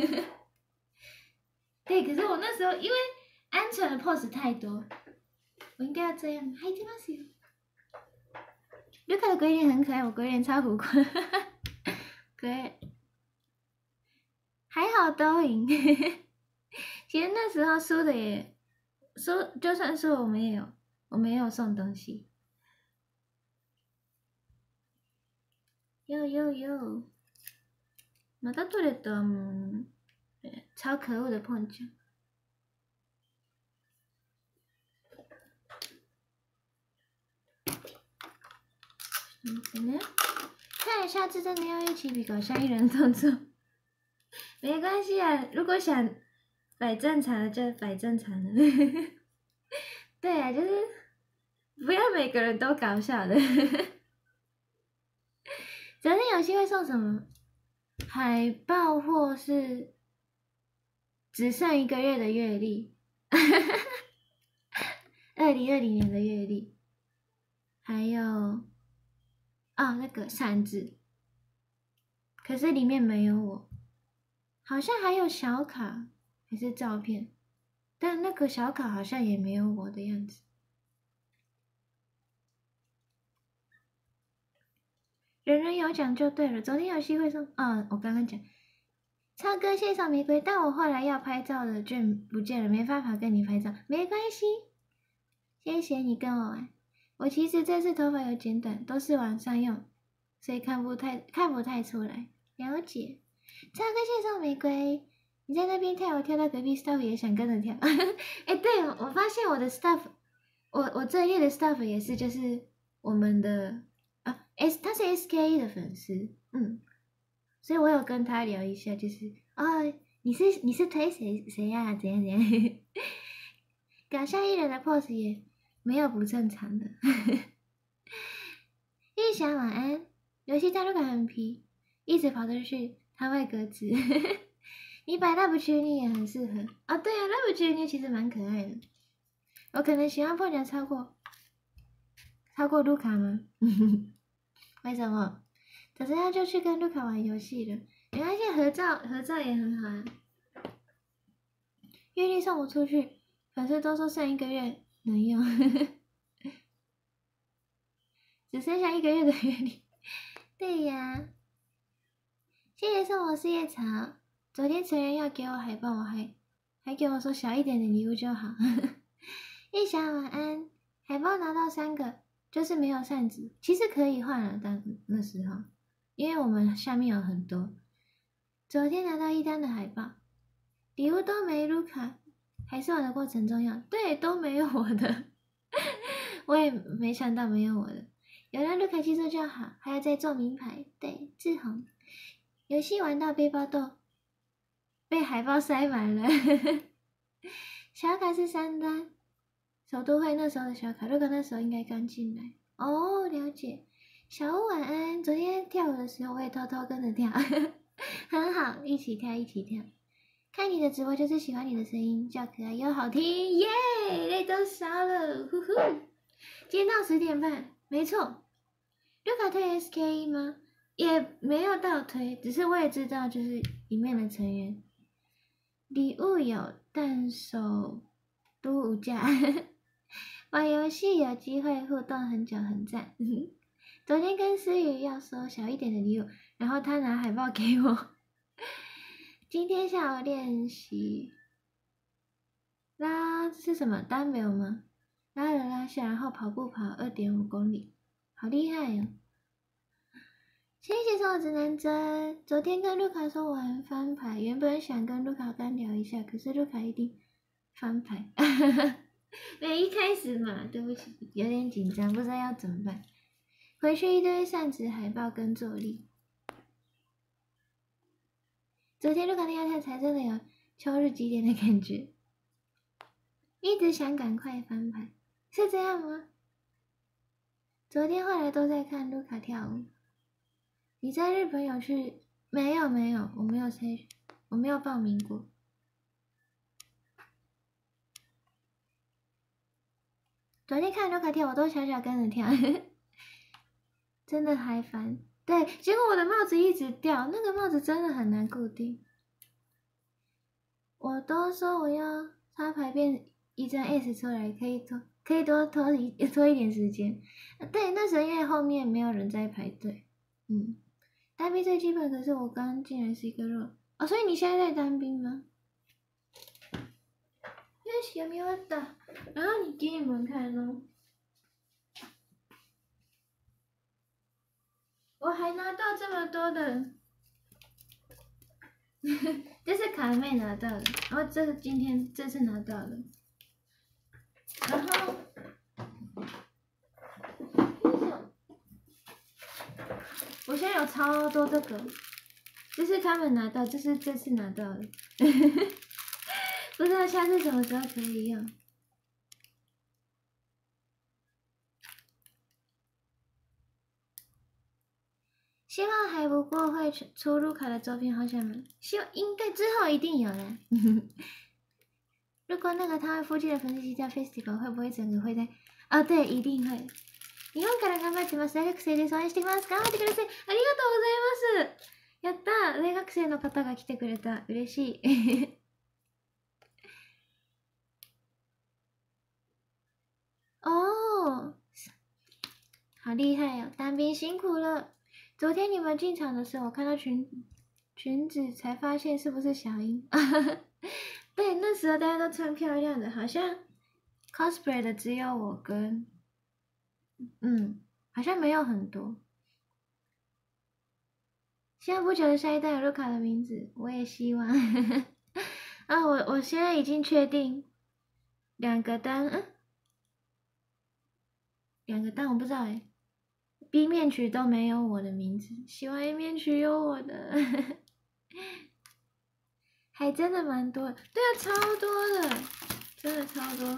对，可是我那时候因为安全的 pose 太多，我应该要这样。はい出ますよ。卢卡的鬼脸很可爱，我鬼脸超浮夸。鬼，还好都赢。其实那时候输的也输，就算输我们也有，我没有送东西。哟哟哟，また取れたもん。超可恶的碰巧。嗯，等等，看来下次真的要一起比搞笑艺人动作。没关系啊，如果想摆正常的就摆正常的。对啊，就是不要每个人都搞笑的。昨天游戏会送什么？海报或是只剩一个月的月历。二零二零年的月历，还有哦那个扇子，可是里面没有我，好像还有小卡还是照片，但那个小卡好像也没有我的样子。人人有奖就对了，昨天游戏会送啊，我刚刚讲唱歌献上玫瑰，但我后来要拍照的券不见了，没办法跟你拍照，没关系。谢谢你跟我玩。我其实这次头发有剪短，都是晚上用，所以看不太看不太出来。了解。唱歌献上玫瑰，你在那边跳，我跳到隔壁 staff 也想跟着跳。哎，对，我发现我的 staff， 我我这一列的 staff 也是，就是我们的啊 S， 他是 S K E 的粉丝，嗯，所以我有跟他聊一下，就是哦，你是你是推谁谁呀、啊？怎样怎样？搞笑艺人的 pose 也没有不正常的。玉霞晚安，游戏加入感很皮，一直跑出去他会格子。你摆 love 区你也很适合啊、哦，对啊 ，love 区你其实蛮可爱的。我可能喜欢碰奖超过超过卢卡吗？为什么？可是他就去跟卢卡玩游戏了。没关系，合照合照也很好啊。月历送我出去，粉丝都说剩一个月能用，只剩下一个月的月历。对呀，谢谢送我四叶草。昨天成员要给我海报，我还还给我说小一点的礼物就好。叶霞晚安，海报拿到三个，就是没有扇子，其实可以换了，但那时候因为我们下面有很多。 昨天拿到一单的海报，礼物都没卢卡，还是玩的过程重要。对，都没有我的，我也没想到没有我的。有了卢卡记住就好，还要再做名牌。对，志宏，游戏玩到背包都被海报塞满了。小卡是三单，首都会那时候的小卡，卢卡那时候应该刚进来。哦，了解。小屋晚安。昨天跳舞的时候，我也偷偷跟着跳，很好，一起跳，一起跳。看你的直播就是喜欢你的声音，叫可爱又好听，耶！泪都烧了，呼呼。今天到十点半，没错。卢卡推 S K E 吗？也没有到推，只是我也知道就是里面的成员。礼物有，但手都无价。玩游戏有机会互动很久，很赞。昨天跟思雨要说小一点的礼物，然后他拿海报给我。今天下午练习拉是什么单表吗？拉了拉下，然后跑步跑 二点五 公里，好厉害哦！谢谢送我指南针。昨天跟卢卡说玩翻牌，原本想跟卢卡干聊一下，可是卢卡一定翻牌。没一开始嘛，对不起，有点紧张，不知道要怎么办。回去一堆扇子、海报跟坐立。昨天卢卡那家才真的有秋日几点的感觉，一直想赶快翻牌，是这样吗？昨天后来都在看卢卡跳舞。你在日本有去？没有没有，我没有参，我没有报名过。昨天看卢卡跳，我都小小跟着跳，真的还烦。对，结果我的帽子一直掉，那个帽子真的很难固定。我都说我要插牌变一张 S 出来，可以拖，可以多拖一拖一点时间。对，那时候因为后面没有人在排队，嗯。单兵最基本，可是我刚进来是一个肉哦，所以你现在在单兵吗？よし、読み終わった。然后你给你们看哦，我还拿到这么多的，这是卡妹拿到的，然后这是今天这次拿到的，然后。我现在有超多这个，这是他们拿到，这是这次拿到的，不知道下次什么时候可以用。希望还不过会出卢卡的周边，好想买。希望应该之後一定有啦。如果那个他们附近的粉丝期叫 Festival， 会不会整个会在？啊、哦，对，一定会。日本から頑張ってます。大学生です。応援してます。頑張ってください。ありがとうございます。やったー。大学生の方が来てくれた。嬉しい。哦，好厉害哦！单兵辛苦了。昨天你们进场的时候，我看到裙裙子，才发现是不是小樱。对，那时候大家都穿漂亮的，好像 cosplay 的只有我跟，嗯，好像没有很多。现在不久的下一代有卢卡的名字，我也希望。啊，我我现在已经确定两个单，嗯，两个单我不知道哎。B 面曲都没有我的名字，希望 A 面曲有我的。还真的蛮多的，对啊，超多的，真的超多。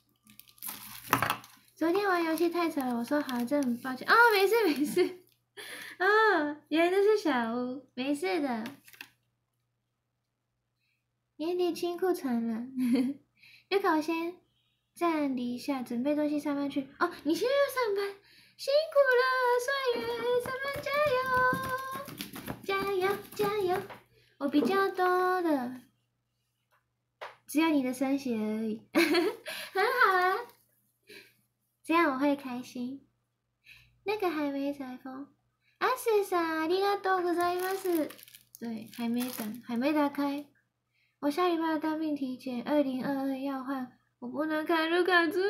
昨天玩游戏太吵了，我说好，真的很抱歉。哦，没事没事。哦，原来这是小屋，没事的。年底清库存了，就考先暂离一下，准备东西上班去。哦，你现在要上班，辛苦了，帅月，上班加油，加油加油！我比较多的，只有你的生写而已，很好啊，这样我会开心。那个还没采风，阿谢さんありがとうございます。对，还没等，还没打开。我下礼拜要当兵体检，二零二二要换，我不能看卢卡直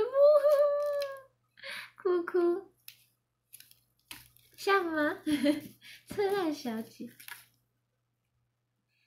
播，哭哭。像吗？车烂小姐。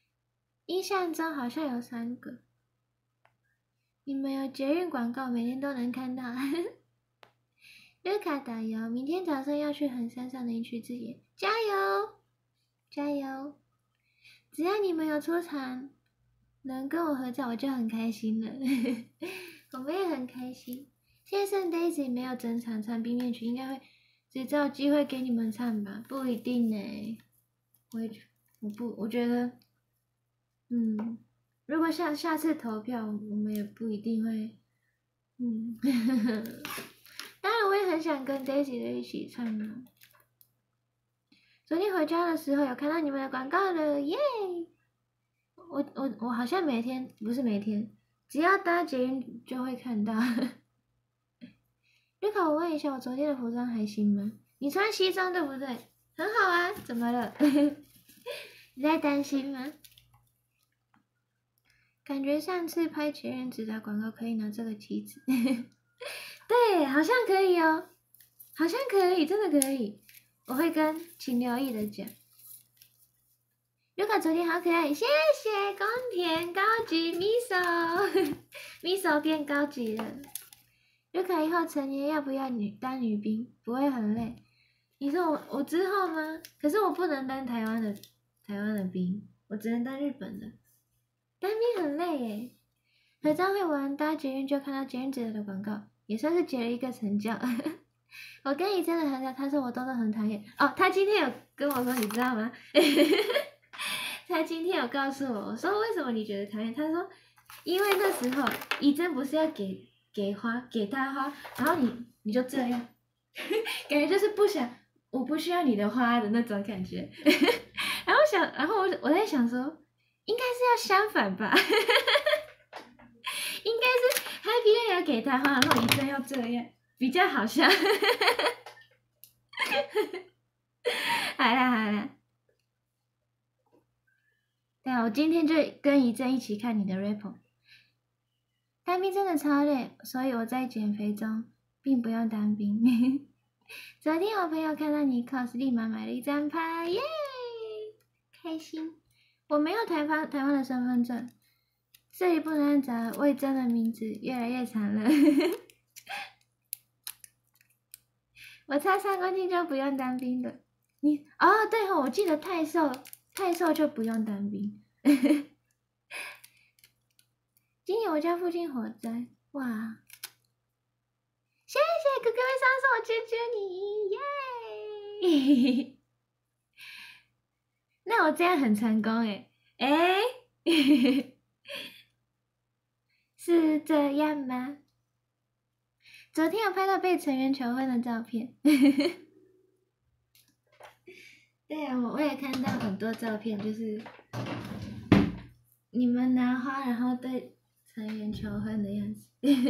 印象中好像有三个。你们有捷运广告，每天都能看到。绿卡导游，明天早上要去横山上林区之野，加油，加油！只要你们有出场，能跟我合照，我就很开心了。我们也很开心。现在剩 Daisy 没有整场唱冰面曲，应该会只找机会给你们唱吧？不一定呢。我也我不，我觉得，嗯，如果下下次投票，我们也不一定会，嗯。当然，我也很想跟 Daisy 的一起唱啊。昨天回家的时候有看到你们的广告了，耶！我我我好像每天不是每天，只要搭捷运就会看到。绿卡，我问一下，我昨天的服装还行吗？你穿西装对不对？很好啊，怎么了？你在担心吗？感觉上次拍捷运直达广告可以拿这个旗子。对，好像可以哦。好像可以，真的可以，我会跟请留意的讲。Luca 昨天好可爱，谢谢宫田高级 Miso， Miso 变高级了。Luca 以后成年要不要女当女兵？不会很累？你说我我之后吗？可是我不能当台湾的台湾的兵，我只能当日本的。当兵很累耶。合照会玩搭捷运就看到捷运直的广告，也算是结了一个成就。我跟你真的很好，他说我真的很讨厌哦。他今天有跟我说，你知道吗？他今天有告诉我，我说为什么你觉得讨厌？他说因为那时候怡珍不是要给给花给他花，然后你你就这样，感觉就是不想，我不需要你的花的那种感觉。然后想，然后我我在想说，应该是要相反吧，应该是 Happy 要给他花，然后怡珍要这样。比较好笑，好啦好啦，对啊，我今天就跟怡珍一起看你的 rap。当兵真的超累，所以我在减肥中，并不用当兵。昨天我朋友看到你 cos， 立马买了一张牌，耶，开心。我没有台湾台湾的身份证，这里不能按照魏征的名字，越来越长了。我差三公斤就不用当兵的。你哦，对哦，我记得太瘦，太瘦就不用当兵。今年我家附近火灾，哇！谢谢哥哥会上手，我救救你，耶！那我这样很成功诶，诶，是这样吗？昨天有拍到被成员求婚的照片。对啊，我也看到很多照片，就是你们拿花然后对成员求婚的样子。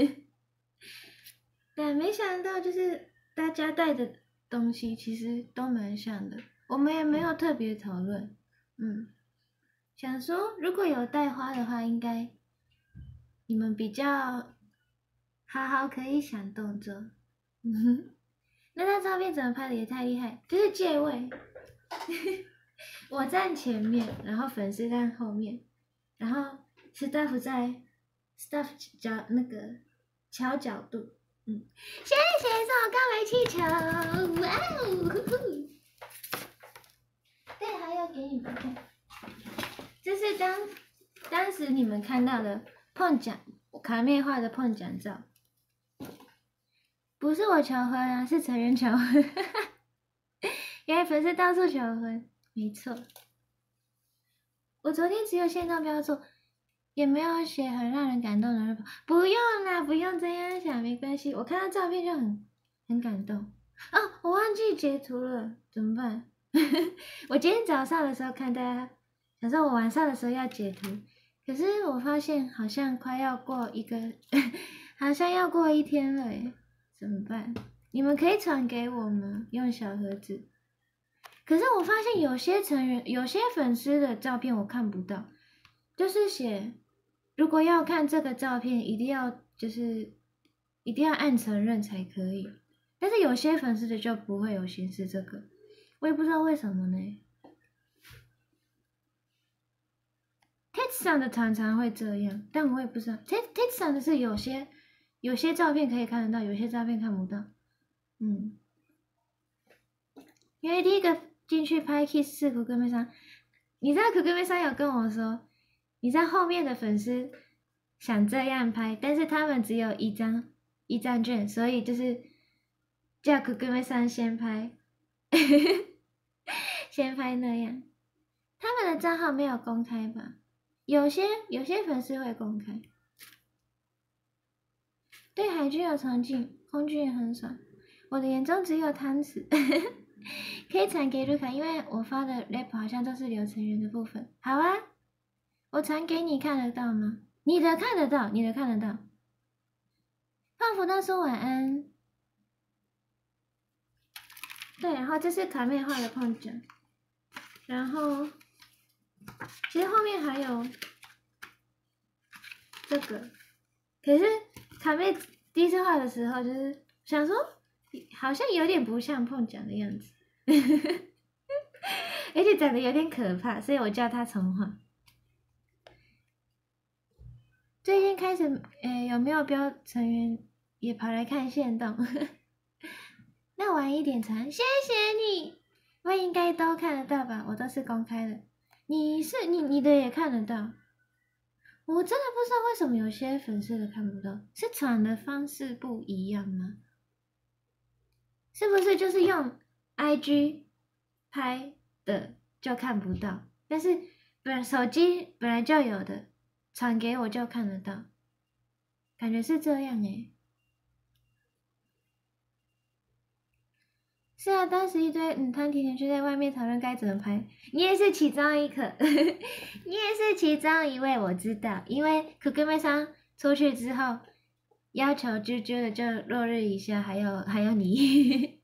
但没想到就是大家带的东西其实都蛮像的，我们也没有特别讨论。嗯，想说如果有带花的话，应该你们比较好好可以想动作。嗯，那张照片怎么拍的也太厉害，就是借位。我站前面，然后粉丝站后面，然后 staff 在 staff 角那个调角度，嗯，谢谢送我高维气球，哇哦，呼呼，对，还要给你们看，这是当当时你们看到的碰奖卡妹画的碰奖照，不是我求婚啊，是成员求婚，原来粉丝到处求婚。没错，我昨天只有线上标注，也没有写很让人感动的 rap。不用啦，不用这样想，没关系。我看到照片就很很感动。哦，我忘记截图了，怎么办？我今天早上的时候看大家，想说我晚上的时候要截图，可是我发现好像快要过一个，好像要过一天了耶，怎么办？你们可以传给我吗？用小盒子。可是我发现有些成员、有些粉丝的照片我看不到，就是写如果要看这个照片，一定要就是一定要按承认才可以。但是有些粉丝的就不会有显示这个，我也不知道为什么呢。Tetsu Tetsun 的常常会这样，但我也不知道。Tet Tetsun 的是有些有些照片可以看得到，有些照片看不到。嗯，因为第一个进去拍 Kiss 是苦哥妹桑，你知道苦哥妹桑有跟我说，你知道后面的粉丝想这样拍，但是他们只有一张一张券，所以就是叫苦哥妹桑先拍，先拍那样。他们的账号没有公开吧？有些有些粉丝会公开。对海军有崇敬，空军也很爽。我的眼中只有汤匙，可以传给卢卡，因为我发的 rap 好像都是刘成元的部分。好啊，我传给你看得到吗？你的看得到，你的看得到。胖福大说晚安。对，然后这是卡妹画的碰奖，然后其实后面还有这个，可是卡妹第一次画的时候就是想说，好像有点不像碰奖的样子，而且长得有点可怕，所以我叫她重画。最近开始，诶，有没有标成员也跑来看限动？那晚一点传，谢谢你。我应该都看得到吧？我都是公开的。你是你你的也看得到。我真的不知道为什么有些粉丝的看不到，是传的方式不一样吗？是不是就是用 I G 拍的就看不到？但是本手机本来就有的，传给我就看得到，感觉是这样诶。是啊，当时一堆嗯汤甜甜圈在外面讨论该怎么拍，你也是其中一个，你也是其中一位，我知道，因为可哥妹桑出去之后，要求啾啾的就落日一下，还有还有你，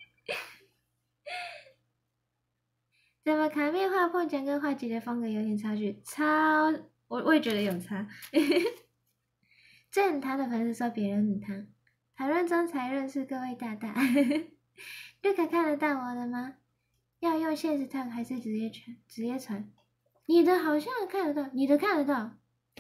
怎么卡面画碰奖跟画姐姐风格有点差距？超，我我也觉得有差。这很汤的粉丝说别人很汤，讨论中才认识各位大大。瑞卡看得到我的吗？要用现实看还是直接传？直接传？你的好像看得到，你的看得到。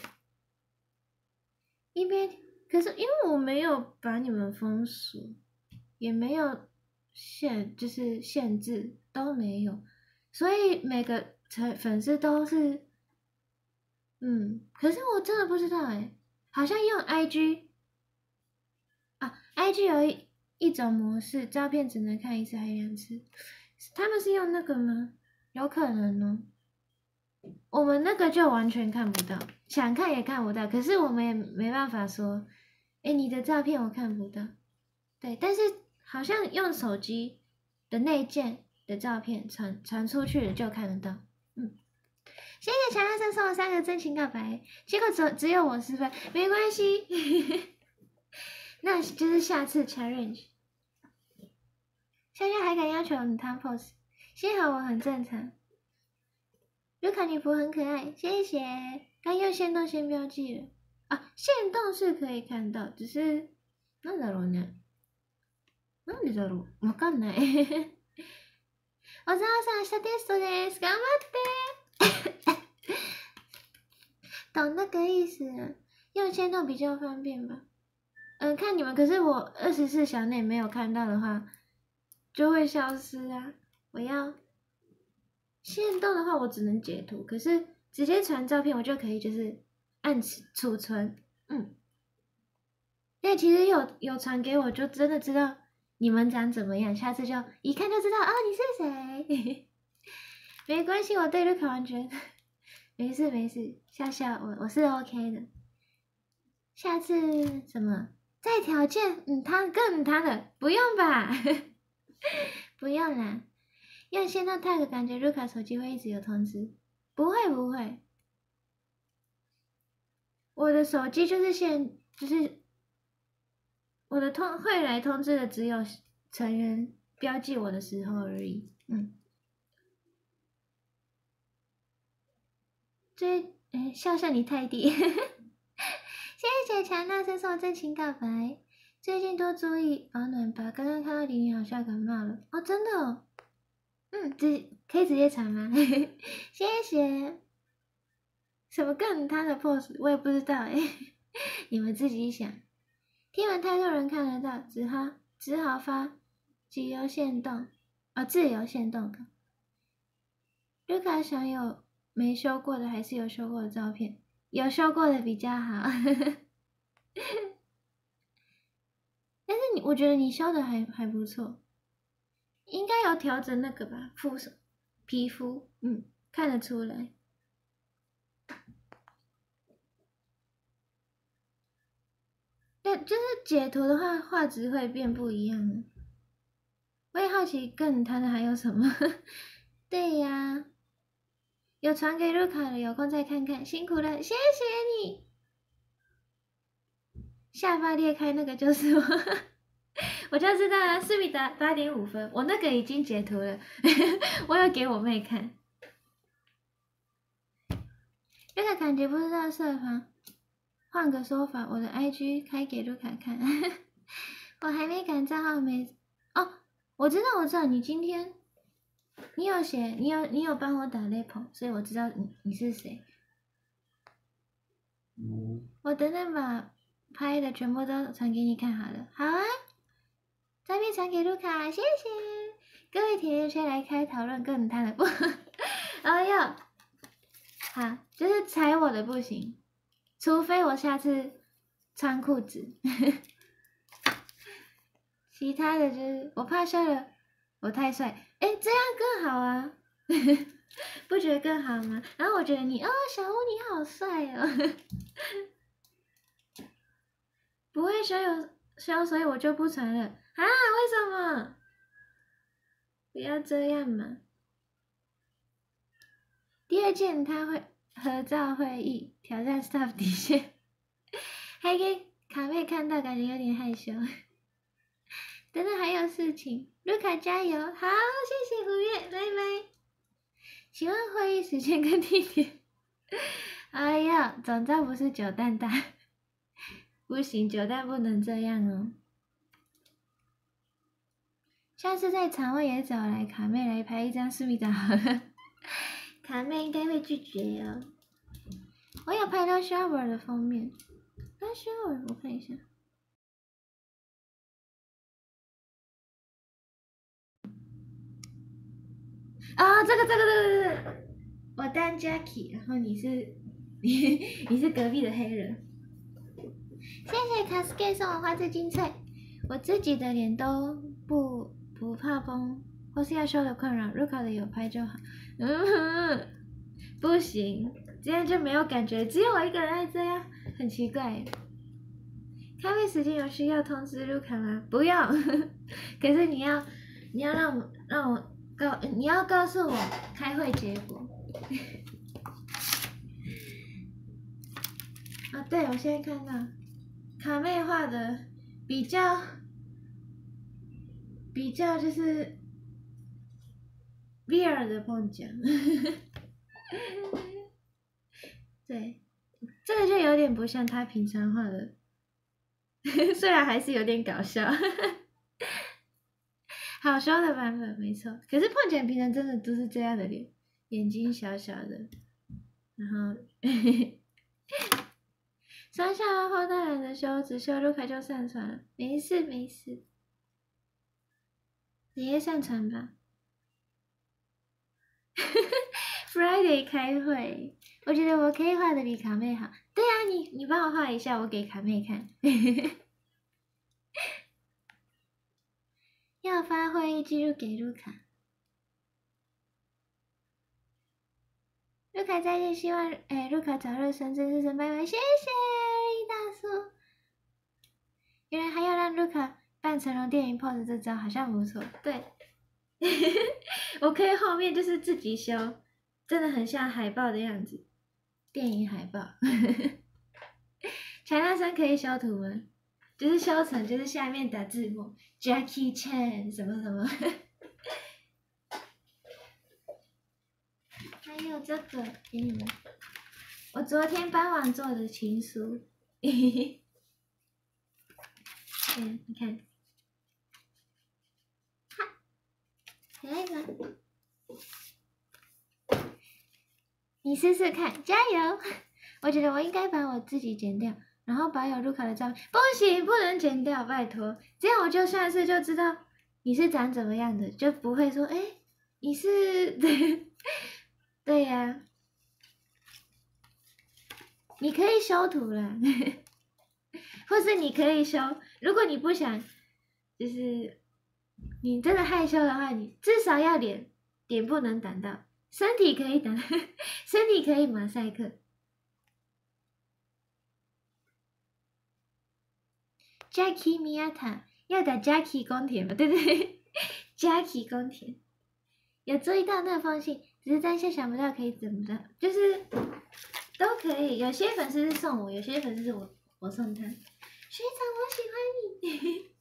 一边可是因为我没有把你们封锁，也没有限，就是限制都没有，所以每个粉粉丝都是，嗯，可是我真的不知道哎、欸，好像用 I G 啊 ，I G 有一。一种模式，照片只能看一次还是两次？他们是用那个吗？有可能哦。我们那个就完全看不到，想看也看不到。可是我们也没办法说，哎，你的照片我看不到。对，但是好像用手机的内建的照片传传出去了就看得到。嗯，谢谢强大生送了三个真情告白，结果只只有我失败，没关系。那就是下次 challenge。现在还敢要求你摊 pose， 幸好我很正常。卢卡尼服很可爱，谢谢。刚用线动先标记了啊，线动是可以看到，只是なんだろうね。なんでだろう。わかんない。小沢さん、明日テストです。頑張って。懂那个意思了，用线动比较方便吧。嗯，看你们，可是我二十四小内没有看到的话，就会消失啊。我要限动的话，我只能截图，可是直接传照片，我就可以就是按储存。嗯，那其实有有传给我，就真的知道你们长怎么样，下次就一看就知道哦，你是谁。没关系，我对卢卡完全没事没事，笑笑，我我是 OK 的。下次什么再条件，嗯，他更他的不用吧，不用啦。用线动 tag 感觉卢卡手机会一直有通知，不会不会，我的手机就是现就是我的通会来通知的只有成员标记我的时候而已，嗯。这哎笑笑你太低，谢谢强大生送真情告白，最近多注意保暖吧，刚刚看到玲玲好像感冒了哦，真的哦。嗯，直可以直接传吗？谢谢。 什么更他的 pose 我也不知道哎，你们自己想。听闻太多人看得到，只好只好发自由限动，哦，自由限动。卢卡想有没修过的，还是有修过的照片？有修过的比较好。但是你，我觉得你修的还还不错，应该有调整那个吧，肤色、皮肤，嗯，看得出来。对，就是截图的话，画质会变不一样。我也好奇更他的还有什么？对呀，有传给卢卡的，有空再看看，辛苦了，谢谢你。下巴裂开那个就是我。我就知道了，思密达八点五分，我那个已经截图了，我有给我妹看。这个感觉不知道设防，换个说法，我的 I G 开给卢卡看，我还没改账号没哦，我知道我知道你今天你有写，你有你有帮我打 label， 所以我知道你你是谁。我等等把拍的全部都传给你看好了，好啊。照片传给卢卡，谢谢各位铁铁圈来开讨论更他的不，哎呦，好，就是踩我的不行，除非我下次穿裤子，其他的就是我怕笑了，我太帅，哎，这样更好啊，不觉得更好吗？然后我觉得你哦，小屋你好帅哦，不会修有修，所以我就不传了啊？为什么？不要这样嘛！第二件他会合照会议挑战 staff 底线，还给卡妹看到，感觉有点害羞。等等还有事情，卢卡加油！好，谢谢胡月，拜拜。请问会议时间跟地点？哎呀，总招不是九蛋大，不行，九蛋不能这样哦。下次在场外也找来卡妹来拍一张思密达好了，卡妹应该会拒绝哦。我有拍到 shower 的封面，那 shower 我看一下。啊、哦，这个这个这个这个，我当 Jackie， 然后你是你你是隔壁的黑人。谢谢 Cascade 送我花枝精粹，我自己的脸都不不怕崩，或是要修的困扰，入考的有拍就好。嗯，不行，这样就没有感觉，只有我一个人爱这样，很奇怪。开会时间有需要通知入考吗？不用，可是你要你要让我让我告你要告诉我开会结果。啊，对，我现在看到卡妹画的比较比较就是 real 的碰奖，对，这个就有点不像他平常画的，虽然还是有点搞笑，好笑的版本没错。可是碰奖平常真的都是这样的脸，眼睛小小的，然后。上下班后太懒得修，只修卢卡就上传了，没事没事，你也上传吧。Friday 开会，我觉得我可以画的比卡妹好。对啊，你你帮我画一下，我给卡妹看。要发会议记录给卢卡。卢卡再见，希望哎卢卡早日升职，日升拜拜，谢谢李大叔。原来还要让卢卡扮成龙电影 pose 这招好像不错，对。我可以后面就是自己修，真的很像海报的样子，电影海报。乔纳森可以修图吗？就是修成就是下面打字幕 Jackie Chan 什么什么。还有这个给你们，我昨天傍晚做的情书。嗯，你看，哈，可爱吗？ 你试试看，加油！我觉得我应该把我自己剪掉，然后保有卢卡的照片。不行，不能剪掉，拜托，这样我就下次就知道你是长怎么样的，就不会说，哎、欸，你是对对呀、啊，你可以修图了，或是你可以修，如果你不想，就是你真的害羞的话，你至少要脸脸不能挡到，身体可以挡，身体可以马赛克。Jackie Miyata 要打 Jackie 宫田吧，对对对 ，Jackie 宫田有注意到那封信，只是当下想不到可以怎么的，就是都可以。有些粉丝是送我，有些粉丝是我我送他。学长，我喜欢你。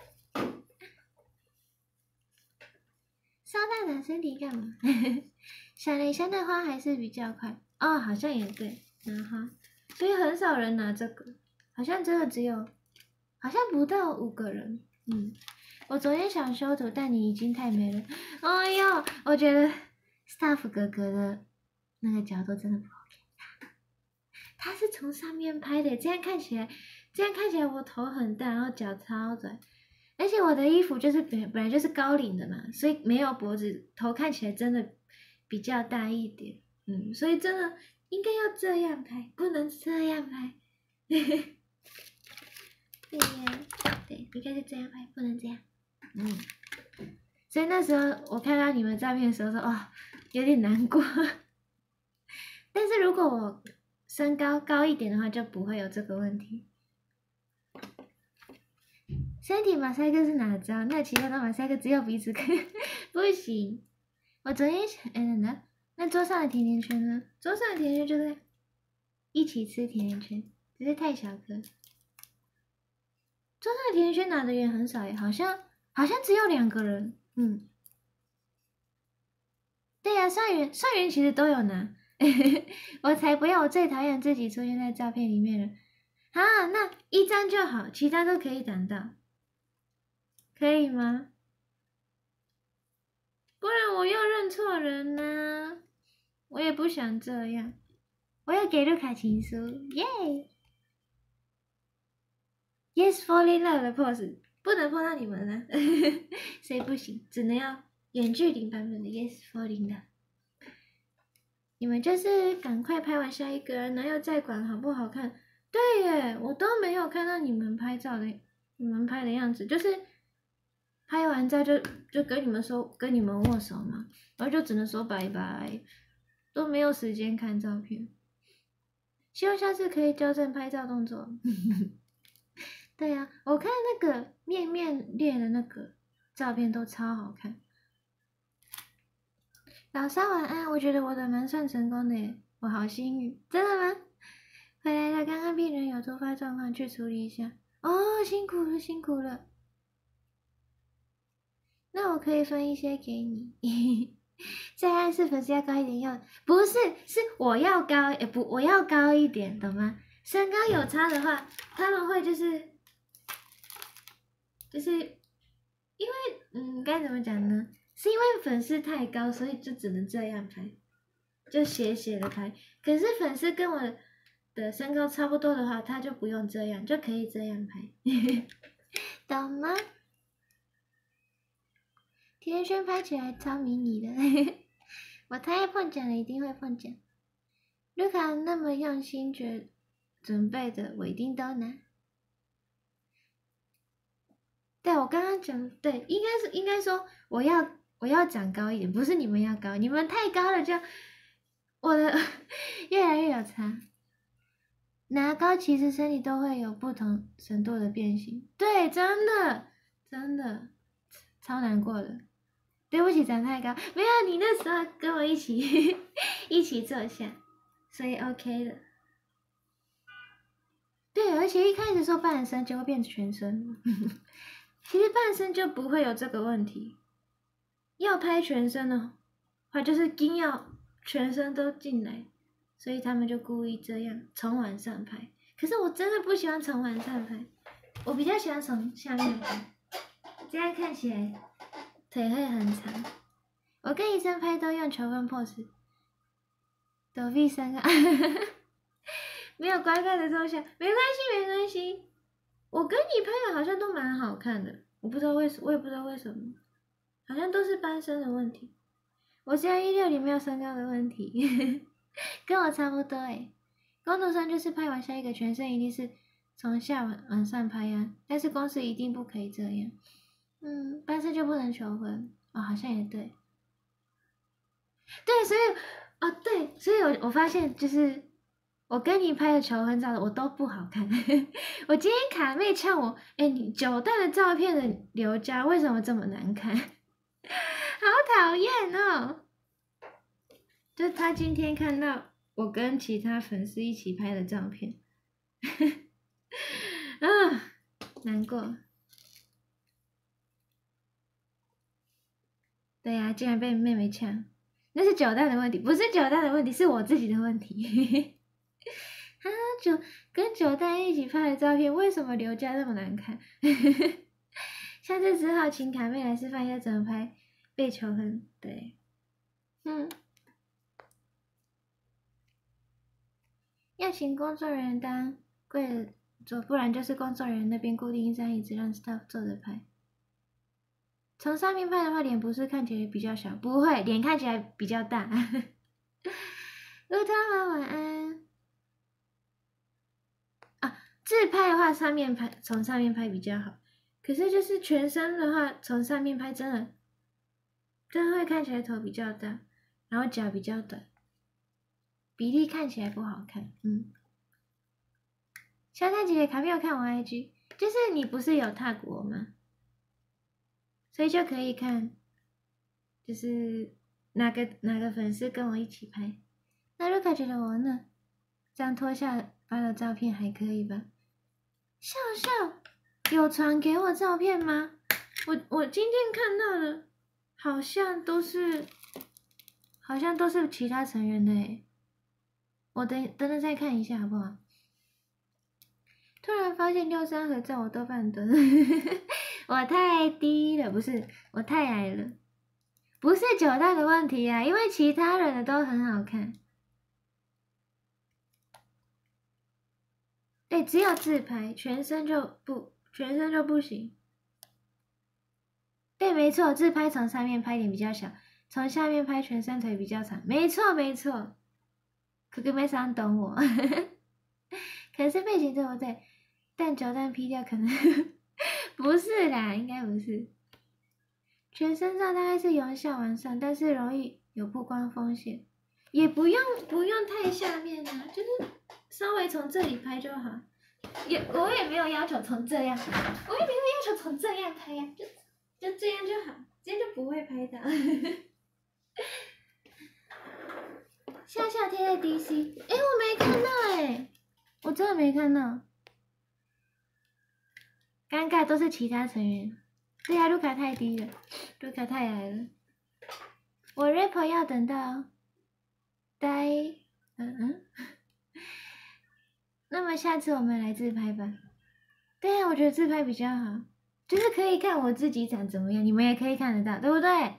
烧大男身体干嘛？闪雷香的花还是比较快哦，好像也对，拿花，所以很少人拿这个，好像真的只有。好像不到五个人，嗯，我昨天想修图，但你已经太美了。哎呦，我觉得 staff 哥哥的那个角度真的不 OK， 他是从上面拍的，这样看起来，这样看起来我头很大，然后脚超短，而且我的衣服就是本本来就是高领的嘛，所以没有脖子，头看起来真的比较大一点，嗯，所以真的应该要这样拍，不能这样拍。对呀，对，应该是这样拍，不能这样。嗯，所以那时候我看到你们照片的时候说，哦，有点难过。但是如果我身高高一点的话，就不会有这个问题。身体马赛克是哪招？那其他的马赛克只有鼻子可以，不行。我昨天想，哎，那那桌上的甜甜圈呢？桌上的甜甜圈就在一起吃甜甜圈，只是太小颗。桌上的甜甜圈拿的人很少耶，好像好像只有两个人，嗯，对呀、啊，上元上元其实都有拿，我才不要，我最讨厌自己出现在照片里面了，啊，那一张就好，其他都可以挡到，可以吗？不然我又认错人呢、啊，我也不想这样，我要给卢卡情书，耶、yeah! Yes, fall in love 的 pose 不能碰到你们了，所以不行，只能要远距离版本的 Yes, fall in love。你们就是赶快拍完下一个，然后又再管好不好看。对耶，我都没有看到你们拍照的，你们拍的样子，就是拍完照就就跟你们说，跟你们握手嘛，然后就只能说拜拜，都没有时间看照片。希望下次可以纠正拍照动作。对呀、啊，我看那个面面列的那个照片都超好看。老沙晚安，我觉得我的蛮算成功的耶，我好幸运，真的吗？回来了，刚刚病人有突发状况，去处理一下。哦，辛苦了，辛苦了。那我可以分一些给你。再暗示粉丝要高一点用，不是，是我要高，也不，我要高一点，懂吗？身高有差的话，他们会就是。就是因为，嗯，该怎么讲呢？是因为粉丝太高，所以就只能这样拍，就斜斜的拍。可是粉丝跟我的身高差不多的话，他就不用这样，就可以这样拍，懂吗？甜甜圈拍起来超迷你的，我太爱碰奖了，一定会碰奖。卢卡那么用心准准备的，我一定都拿。对，我刚刚讲，对，应该是应该说我要我要长高一点，不是你们要高，你们太高了就我的越来越有差。拿高其实身体都会有不同程度的变形，对，真的真的超难过的。对不起，长太高，没有你那时候跟我一起一起坐下，所以 OK 的。对，而且一开始说半身就会变全身。其实半身就不会有这个问题，要拍全身的话，就是一定要全身都进来，所以他们就故意这样从晚上拍。可是我真的不喜欢从晚上拍，我比较喜欢从下面拍，这样看起来腿会很长。我跟医生拍都用求婚 pose， 躲避三个，没有乖乖的坐下，没关系没关系。我跟你拍的好像都蛮好看的，我不知道为什，我也不知道为什么，好像都是班身的问题。我只有一六零没有身高的问题，跟我差不多诶。工读生就是拍完下一个全身一定是从下往往上拍啊，但是公司一定不可以这样。嗯，班身就不能求婚哦，好像也对。对，所以哦对，所以我我发现就是我跟你拍的求婚照的我都不好看。我今天卡妹呛我，哎、欸，你九蛋的照片的刘家为什么这么难看？好讨厌哦！就是他今天看到我跟其他粉丝一起拍的照片，啊，难过。对呀、啊，竟然被妹妹呛，那是九蛋的问题，不是九蛋的问题，是我自己的问题。啊，九跟九蛋一起拍的照片，为什么刘家那么难看？下次只好请卡妹来示范一下怎么拍被求婚。对，嗯，要请工作人员当跪着坐，不然就是工作人员那边固定一张椅子让 staff 坐着拍。从上面拍的话，脸不是看起来比较小，不会，脸看起来比较大。乌托玛晚安。啊，自拍的话，上面拍从上面拍比较好。可是就是全身的话，从上面拍真的，真的会看起来头比较大，然后脚比较短，比例看起来不好看。嗯。小太姐姐卡没有看我 I G， 就是你不是有踏过吗？所以就可以看，就是哪个哪个粉丝跟我一起拍。那卢卡觉得我呢，这样脱下发的照片还可以吧？笑笑，有传给我照片吗？我我今天看到的，好像都是，好像都是其他成员的诶。我等等等再看一下好不好？突然发现六三合照我都犯得，我太低了，不是我太矮了，不是九蛋的问题啊，因为其他人的都很好看。对，只有自拍，全身就不，全身就不行。对，没错，自拍从上面拍脸比较小，从下面拍全身腿比较长。没错，没错。可可没想懂我，可能是背景对不对？但九蛋 P 掉可能不是啦，应该不是。全身照大概是由下往上，但是容易有曝光风险，也不用不用太下面啊，就是稍微从这里拍就好。也我也没有要求从这样，我也没有要求从这样拍呀、啊，就就这样就好，这样就不会拍到。笑笑贴在 D C， 哎、欸，我没看到哎、欸，我真的没看到。尴尬都是其他成员。对呀、啊，卢卡太低了，卢卡太矮了。我 rap 要等到呆，嗯嗯。那么下次我们来自拍吧。对啊，我觉得自拍比较好，就是可以看我自己长怎么样，你们也可以看得到，对不对？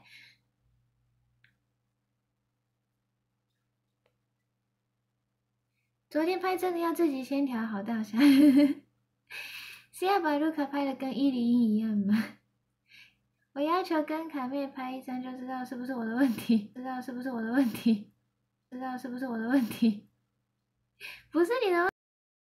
昨天拍真的要自己先调好大小，是要把卢卡拍的跟一零一一样吗？我要求跟卡妹拍一张就知道是不是我的问题，知道是不是我的问题，知道是不是我的问题，不是你的问题。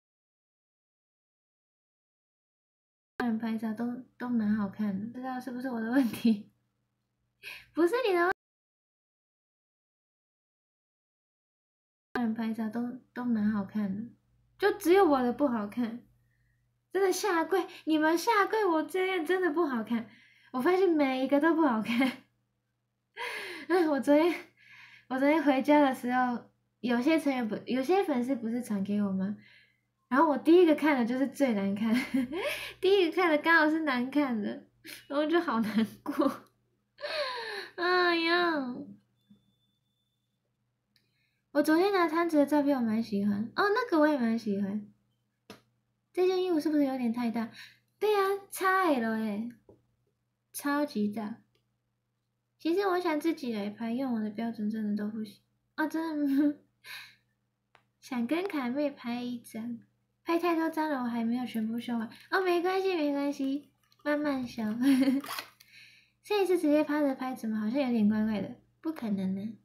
人拍照都都蛮好看的，知道是不是我的问题，不是你的问题。人拍照都都蛮好看的，就只有我的不好看。真的下跪，你们下跪，我这样真的不好看。我发现每一个都不好看。嗯，我昨天我昨天回家的时候，有些成员不，有些粉丝不是传给我吗？然后我第一个看的就是最难看，第一个看的刚好是难看的，然后就好难过。哎呀，我昨天拿摊子的照片我蛮喜欢，哦，那个我也蛮喜欢。这件衣服是不是有点太大？对呀、啊，X L 哎，超级大。其实我想自己来拍，用我的标准真的都不行啊，真的。 想跟卡妹拍一张，拍太多张了，我还没有全部修完。哦，没关系，没关系，慢慢修。这一次直接趴着拍，怎么好像有点怪怪的？不可能呢。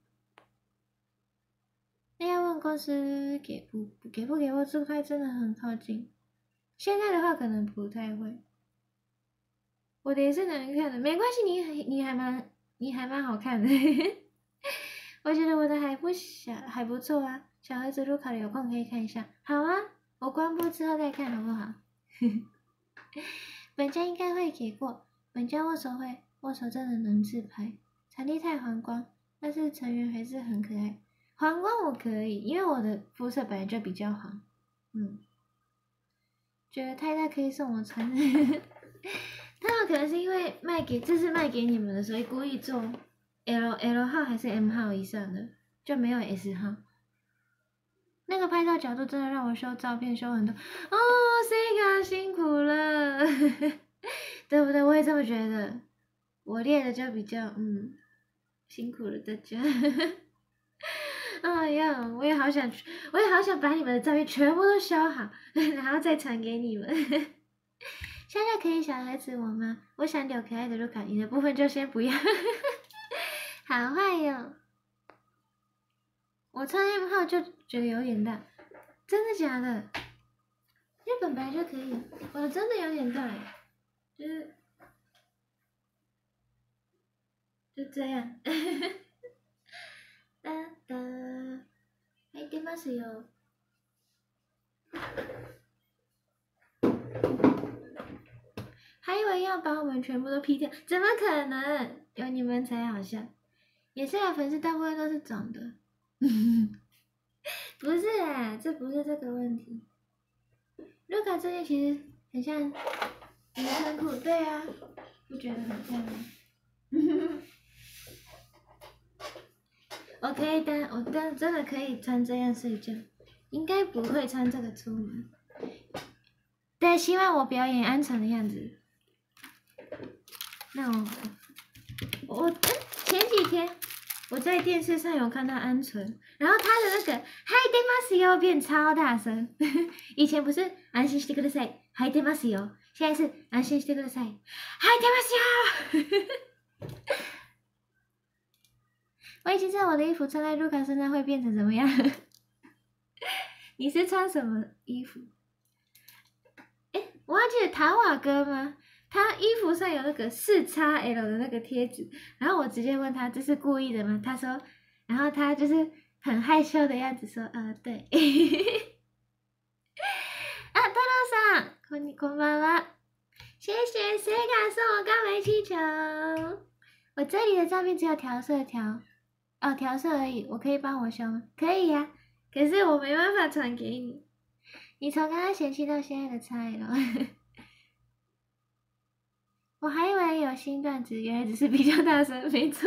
那要问公司给不给不给我自拍，真的很靠近。现在的话可能不太会。我的也是难看的，没关系，你你还蛮你还蛮好看的。我觉得我的还不小，还不错啊。小盒子卢卡的有空可以看一下。好啊，我关播之后再看好不好？本家应该会给过，本家握手会，握手真的能自拍，产地太黄光，但是成员还是很可爱。黄光我可以，因为我的肤色本来就比较黄。嗯，觉得太大可以送我穿。他们可能是因为卖给这是卖给你们的，所以故意做 L L 号还是 M 号以上的，就没有 S 号。那个拍照角度真的让我修照片修很多哦 ，Sega 辛苦了，对不对？我也这么觉得。我列的就比较嗯，辛苦了大家。哎呀，我也好想，我也好想把你们的照片全部都修好，然后再传给你们。现在可以小孩子我吗？我想留可爱的卢卡，你的部分就先不要。好坏哟！我穿 M 号就觉得有点大，真的假的？日本本来就可以，我的真的有点大哎，就是就这样。哒哒，はい出ますよ。还以为要把我们全部都 P 掉，怎么可能？有你们才好笑。也是啊，粉丝大部分都是长的。不是啊，这不是这个问题。卢卡最近其实很像女生裤，对啊，不觉得很像吗？我可以单，我真真的可以穿这样睡觉，应该不会穿这个出门。对，希望我表演鹌鹑的样子。那我我前几天我在电视上有看到鹌鹑，然后他的那个嗨出ますよ变超大声。以前不是安心してください，はい出ますよ，现在是安心してください，はい出ますよ。我已经知道我的衣服穿在卢卡身上会变成怎么样。你是穿什么衣服？哎，我忘记了塔瓦哥吗？他衣服上有那个四 X L 的那个贴纸，然后我直接问他这是故意的吗？他说，然后他就是很害羞的样子说，呃，对。啊，太郎さん，こんにこんばんは。谢谢谁敢送我高煤气球？我这里的照片只有调色调，哦，调色而已。我可以帮我修吗？可以呀、啊，可是我没办法传给你。你从刚刚嫌弃到现在的差了。我还以为有新段子，原来只是比较大声，没错。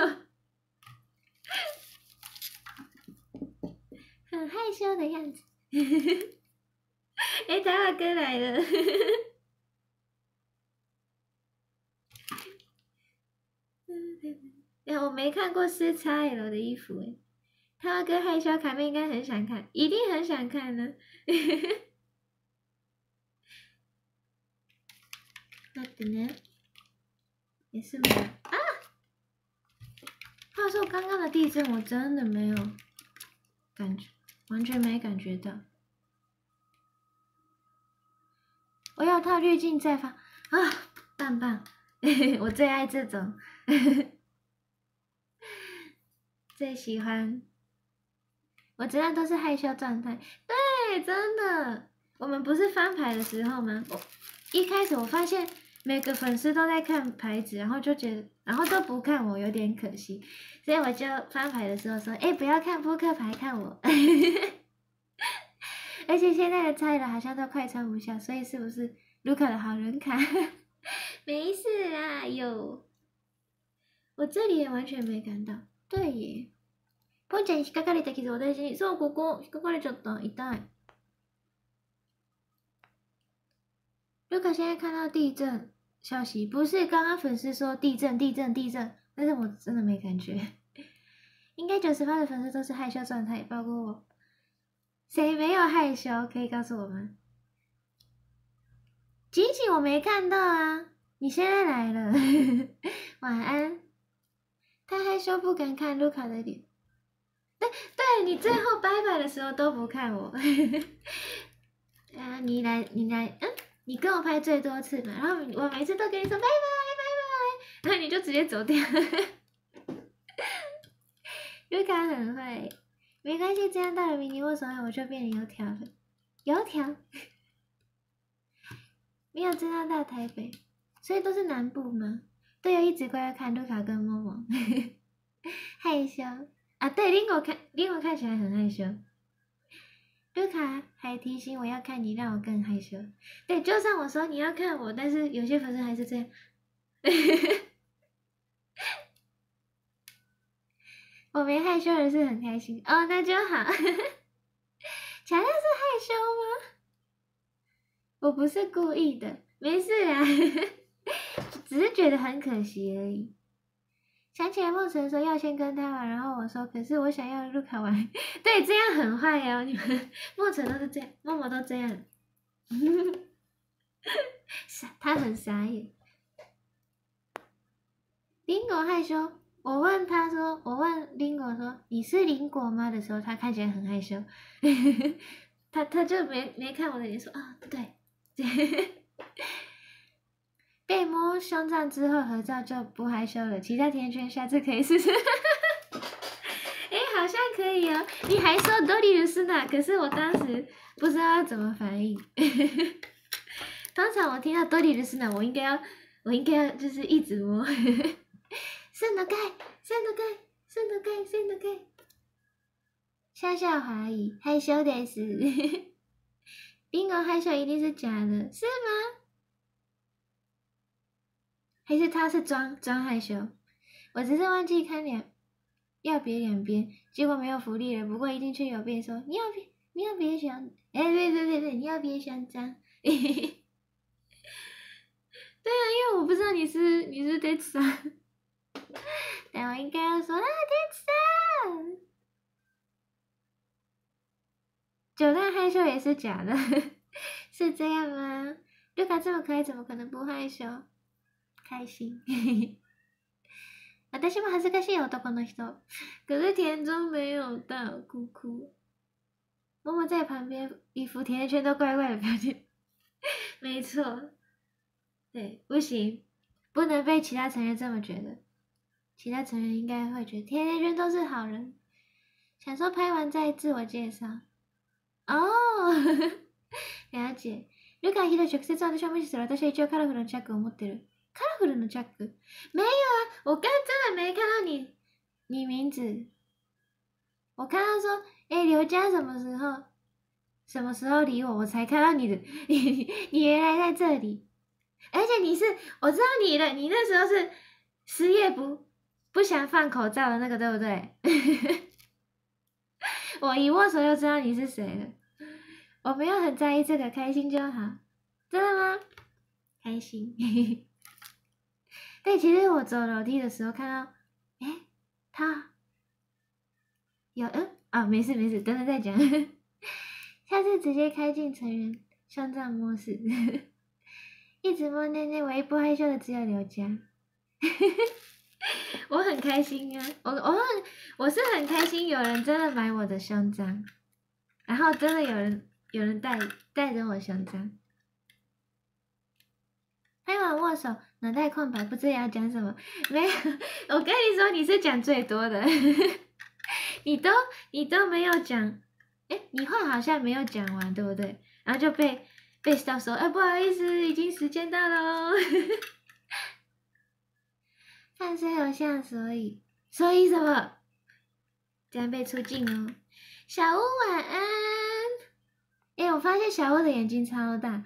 很害羞的样子。哎、欸，台湾哥来了。哎，我没看过四 X L 的衣服哎。台湾哥害羞，卡妹应该很想看，一定很想看呢。待ってね。也是没有啊。话说刚刚的地震，我真的没有感觉，完全没感觉到。我要套滤镜再发啊，棒棒！我最爱这种，最喜欢。我这样都是害羞状态，对，真的。我们不是翻牌的时候吗？我一开始我发现每个粉丝都在看牌子，然后就觉得，然后都不看我，有点可惜，所以我就翻牌的时候说：“哎、欸，不要看扑克牌，看我。”而且现在的菜了好像都快穿不下，所以是不是卢卡的好人卡？没事啦，有。我这里也完全没感到，对耶。ポンちゃんに引っかかれた傷を大事に。そう、ここ、引っかかれちゃった。痛い。卢卡现在看到地震消息，不是刚刚粉丝说地震、地震、地震，但是我真的没感觉。应该九十趴的粉丝都是害羞状态，包括我。 谁没有害羞？可以告诉我吗？吉吉我没看到啊，你现在来了，晚安。他害羞不敢看卢卡的脸。对对，你最后拜拜的时候都不看我。啊，你来你来，嗯，你跟我拍最多次嘛，然后我每次都跟你说拜拜拜拜，然后你就直接走掉。卢卡很会，没关系，这样到了明年握手会我就变成油条了。油条。没有真到大台北，所以都是南部吗？对哦，一直乖乖看卢卡跟默默，害羞啊！对，林果看林果看起来很害羞，卢卡还提醒我要看你，让我更害羞。对，就算我说你要看我，但是有些粉丝还是这样。我没害羞的是很开心哦，那就好。乔亮是害羞吗？我不是故意的，没事啊，只是觉得很可惜而已。想起来梦辰说要先跟他玩，然后我说可是我想要卢卡玩。对，这样很坏哦，你们梦辰都是这样，默默都这样。傻，他很傻眼。林果害羞，我问他说，我问林果说你是林果吗的时候，他看起来很害羞。他他就没没看我的脸说啊，对。被摸胸罩之后合照就不害羞了，其他甜圈下次可以试试。哎，好像可以哦。你还说多利鲁斯呢，可是我当时不知道要怎么反应。通常我听到多利鲁斯呢，我应该要，我应该要就是一直摸。圣的盖，圣的盖，圣的盖，圣的盖。笑笑怀疑，害羞的是。冰狗害羞一定是假的，是吗？还是他是装装害羞？我只是忘记看两要别两边，结果没有福利了。不过一定却有变说你要别你要别想，哎、欸，别别别别，你要别想脏。对啊，因为我不知道你是你是 Dead Sun， 但我应该要说啊 Dead Sun。九段害羞也是假的，是这样吗？卢卡这么可爱，怎么可能不害羞？开心。私も恥ずかしい男の人，可是田中没有到，哭哭。默默在旁边，一副甜甜圈都怪怪的表情。没错，对，不行，不能被其他成员这么觉得。其他成员应该会觉得甜甜圈都是好人。想说拍完再自我介绍。哦，了解。ルカヒロ直接私を無視する。私は一応カラフルなチャックを持ってる。カラフルなチャック？没有啊，我刚真的没看到你，你名字。我看到说，哎、欸，刘佳什么时候，什么时候理我，我才看到你的，你你原来在这里，而且你是，我知道你的，你那时候是失业不不想放口罩的那个，对不对？我一握手就知道你是谁了。我没有很在意这个，开心就好。真的吗？开心。对，其实我走楼梯的时候看到，哎、欸，他有嗯啊，没事没事，等等再讲。下次直接开进成员胸罩模式，一直摸内内，唯一不害羞的只有刘佳。我很开心啊，我我很我是很开心，有人真的买我的胸章，然后真的有人有人带带着我胸章。拍完握手，脑袋空白，不知道要讲什么。没有，我跟你说，你是讲最多的，你都你都没有讲，哎，你话好像没有讲完，对不对？然后就被被笑说，哎，不好意思，已经时间到了哦。看谁有像，所以所以什么？这样被出镜哦。小屋晚安。哎，我发现小屋的眼睛超大。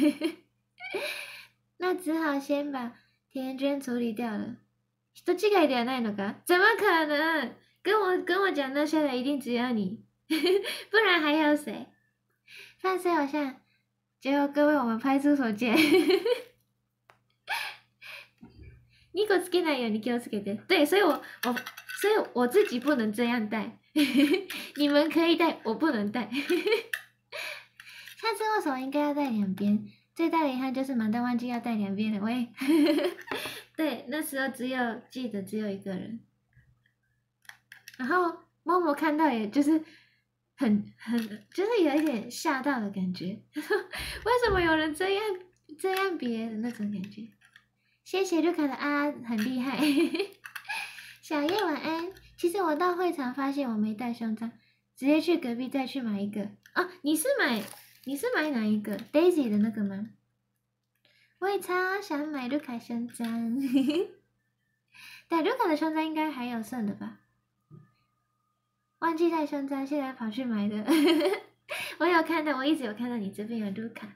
那只好先把甜甜圈处理掉了。人違いではないのか？怎么可能？跟我跟我讲那些的一定只有你，不然还有谁？放谁好像？结果各位，我们拍出手见。にこつけないように気をつけて。对，所以我我所以我自己不能这样戴，你们可以戴，我不能戴。下次握手应该要戴两边，最大的遗憾就是满蛋忘记要戴两边了。喂，对，那时候只有记得只有一个人，然后默默看到也就是很很就是有一点吓到的感觉，为什么有人这样这样别的那种感觉？谢谢卢卡的啊，很厉害。小叶晚安。其实我到会场发现我没带胸章，直接去隔壁再去买一个。哦，你是买你是买哪一个 ？Daisy 的那个吗？我也超想买卢卡胸章。对，卢卡的胸章应该还有剩的吧？忘记带胸章，现在跑去买的。我有看到，我一直有看到你这边有卢卡。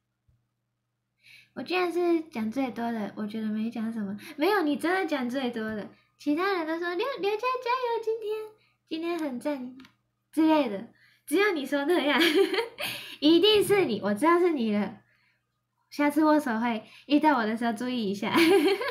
我居然是讲最多的，我觉得没讲什么。没有，你真的讲最多的。其他人都说刘刘佳加油，今天今天很赞之类的。只有你说那样，一定是你，我知道是你了。下次握手会遇到我的时候注意一下。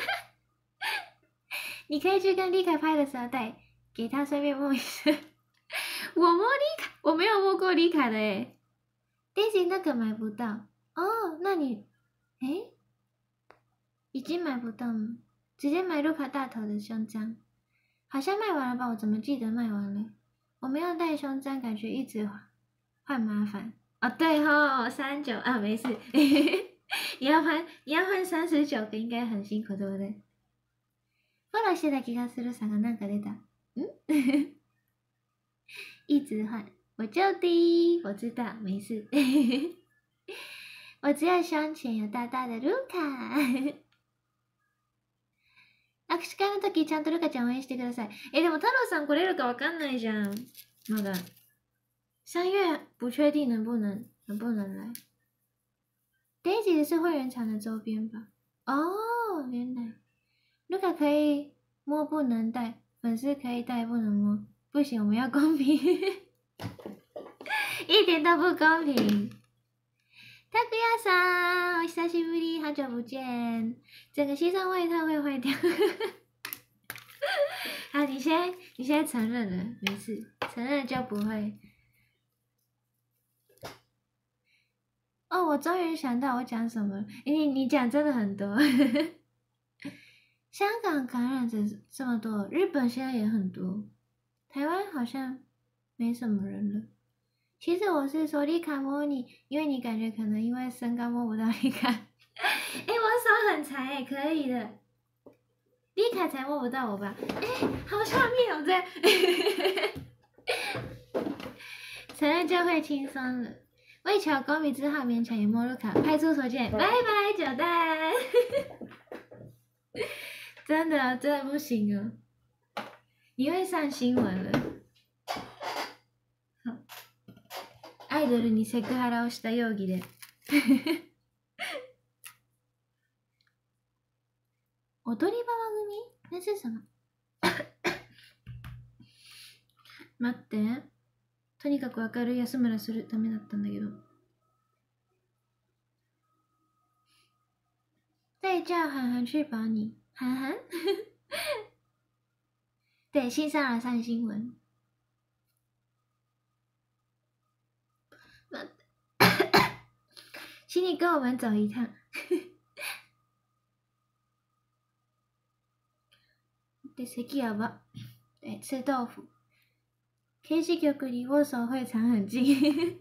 你可以去跟丽卡拍的时候带，给他顺便摸一下。我摸丽卡，我没有摸过丽卡的诶。Daisy 那个买不到哦，那你诶已经买不到吗？直接买卢卡大头的胸章，好像卖完了吧？我怎么记得卖完了？我没有带胸章，感觉一直换麻烦。哦，对吼，三九啊，没事。你要换，你要换三十九个，应该很辛苦，对不对？フォローしてた気がするさがなんか出た。嗯？一直换，我就的，我知道，没事。我只有胸前有大大的卢卡。握手会の時ちゃんとルカちゃん応援してください。え、でも太郎さん来れるかわかんないじゃん。まだ。三月不确定能不能能不能来。Daisy 是会员场的周边吧？哦，原来。卢卡可以摸不能戴，粉丝可以戴不能摸。不行，我们要公平。一点都不公平。拓也さん，お久しぶり，好久不见。整个西装外套会坏掉。好，你现在你现在承认了，没事，承认了就不会。哦，我终于想到我讲什么了。你你讲真的很多。香港感染者这么多，日本现在也很多，台湾好像没什么人了。其实我是说丽卡摸你，因为你感觉可能因为身高摸不到丽卡。哎、欸，我手很长哎，可以的。丽卡才摸不到我吧？哎、欸，好下面哦，这样。承认就会轻松了。为求公民之好，勉强也摸路卡。派出所见，拜拜，九蛋。真的真的不行哦，你会上新闻了。アイドルにセクハラをした容疑で。踊り場組？那是什么？待って。とにかく明るい安村するためだったんだけど。再叫涵涵去保你，涵涵。对，新上了上新闻。请你跟我们走一趟。对，席やば。对，吃豆腐。K 市局离握手会场很近。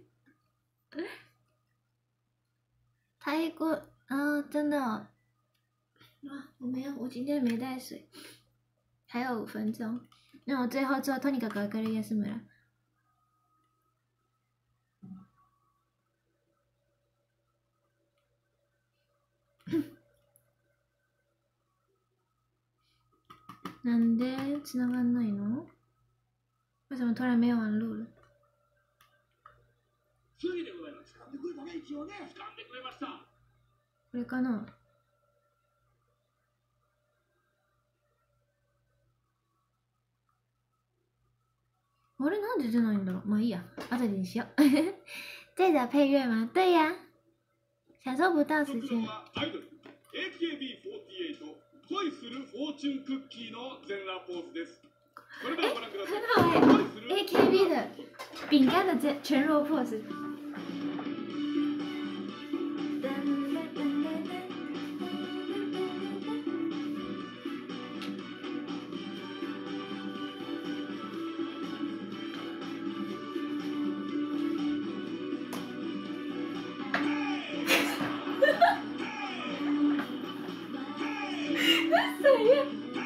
泰国啊、哦，真的、哦。啊，我没有，我今天没带水。还有五分钟，那我最后做とにかく明るい安村。なんで繋がんないの？为什么突然没有网路了？これかな？あれなんで出ないんだろう？まあいいや，後でにしよう。再找配乐吗？对呀，享受不到时间。 エーケービーフォーティーエイト 恋するフォーチュンクッキーの全裸ポーズです。 哎，很好哎 ，A K B 的饼干的全全肉 pose。谁呀？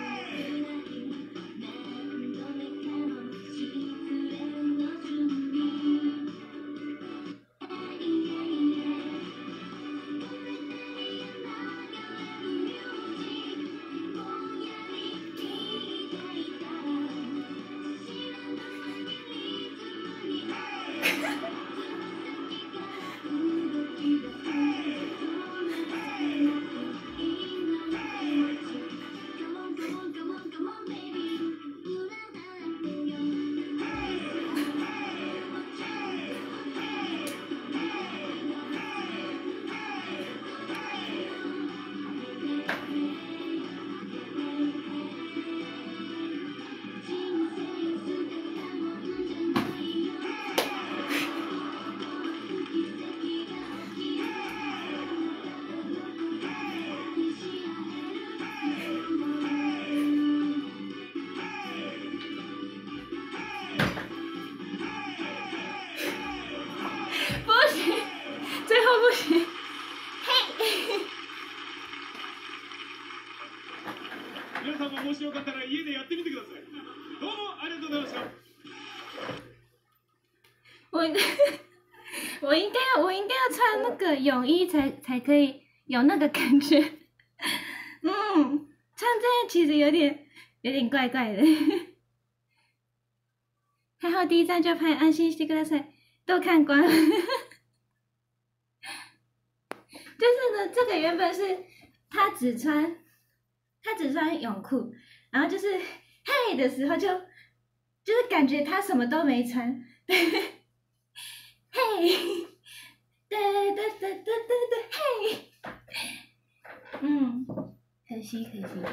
不行，最后不行。嘿。 皆さんももしよかったら家でやってみてください。どうもありがとうございました。 我我应该要我应该要穿那个泳衣才才可以有那个感觉。嗯，穿这样其实有点有点怪怪的。还好第一站就拍，安心してください。都看光了。就是呢，这个原本是他只穿他只穿泳裤，然后就是嘿的时候就就是感觉他什么都没穿。嘿，对对对对对对，嘿，嗯，可惜可惜。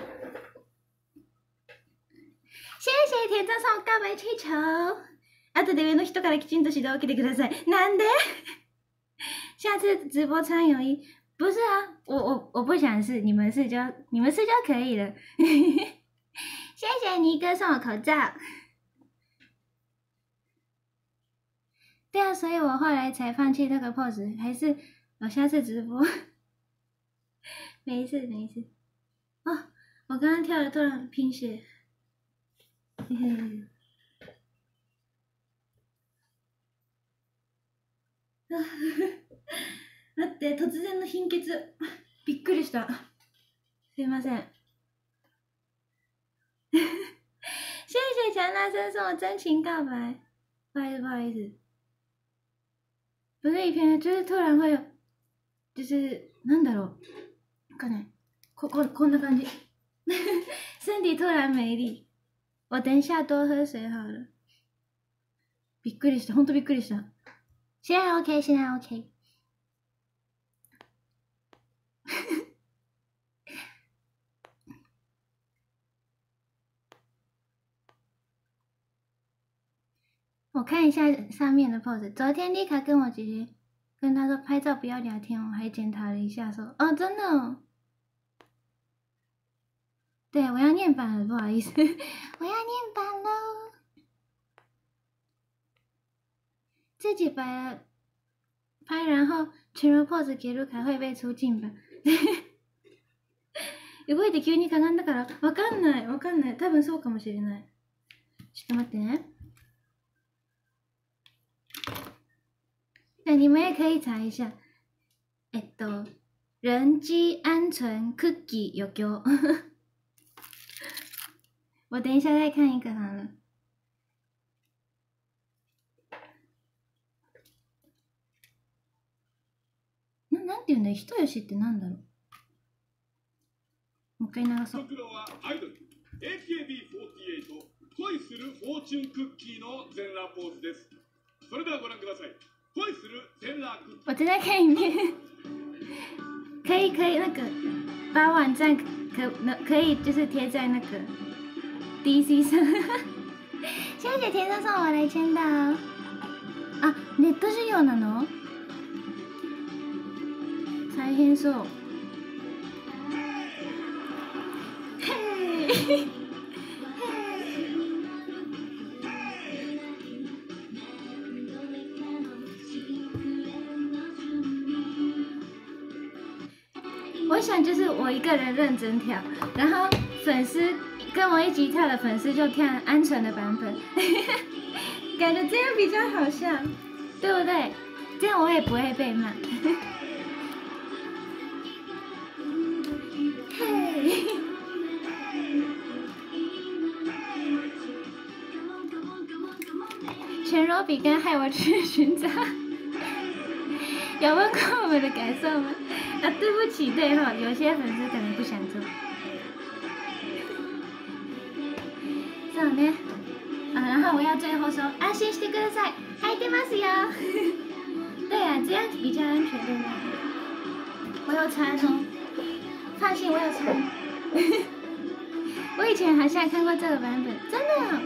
谢谢田中さん告白气球。後で上の人からきちんと指導を受けてください。なんで？下次直播穿泳衣？不是啊，我我我不想试，你们试就你们试就可以了。谢谢尼哥送我口罩。对啊，所以我后来才放弃那个 pose， 还是我下次直播。没事没事。哦，我刚刚跳了突然贫血。嘿嘿。待って、突然の貧血。びっくりした。すいません。谢谢强大声送我真情告白。不好意思，不好意思。不是一篇，就是突然会有，就是なんだろう。なんかね、こここんな感じ。身体突然没力。我等一下多喝水好了。びっくりした，本当びっくりした。现在 OK， 现在 OK。我看一下上面的 pose。昨天丽卡跟我姐姐跟她说拍照不要聊天，我还检讨了一下说，哦，真的哦。对，我要念版了，不好意思，我要念版喽。自己摆拍，然后全裸 pose 给卢卡会被出镜吧？動いて急にかがんだからわかんないわかんない。多分そうかもしれない。ちょっと待ってね。那你们也可以查一下。えっと人机安全 cookie 有给我。我等一下再看一个好了。な、なんていうんだ、人吉ってなんだろう。もう一回流そう。 僕らはアイドル エーケービーフォーティーエイト 恋するフォーチュンクッキーの全裸ポーズです。それではご覧ください。恋する全裸クッキー。 我正在看影片。可以可以，那个把网站可可以就是贴在那个 D C 上。 谢谢田生送我来签到。あ、ネット授業なの？大変そう。嘿。我想就是我一个人认真跳，然后粉丝跟我一起跳的粉丝就看安纯的版本，感觉这样比较好笑，对不对？这样我也不会被骂。嘿，全柔比干害我去寻找，有问过我们的感受吗？啊，对不起，对哈，有些粉丝可能不想做。そうね。啊，然后我要最后说，安心してください，履いてますよ。对啊，这样比较安全，对不对？我有穿哦，放心，我有穿。我以前好像看过这个版本，真的、哦。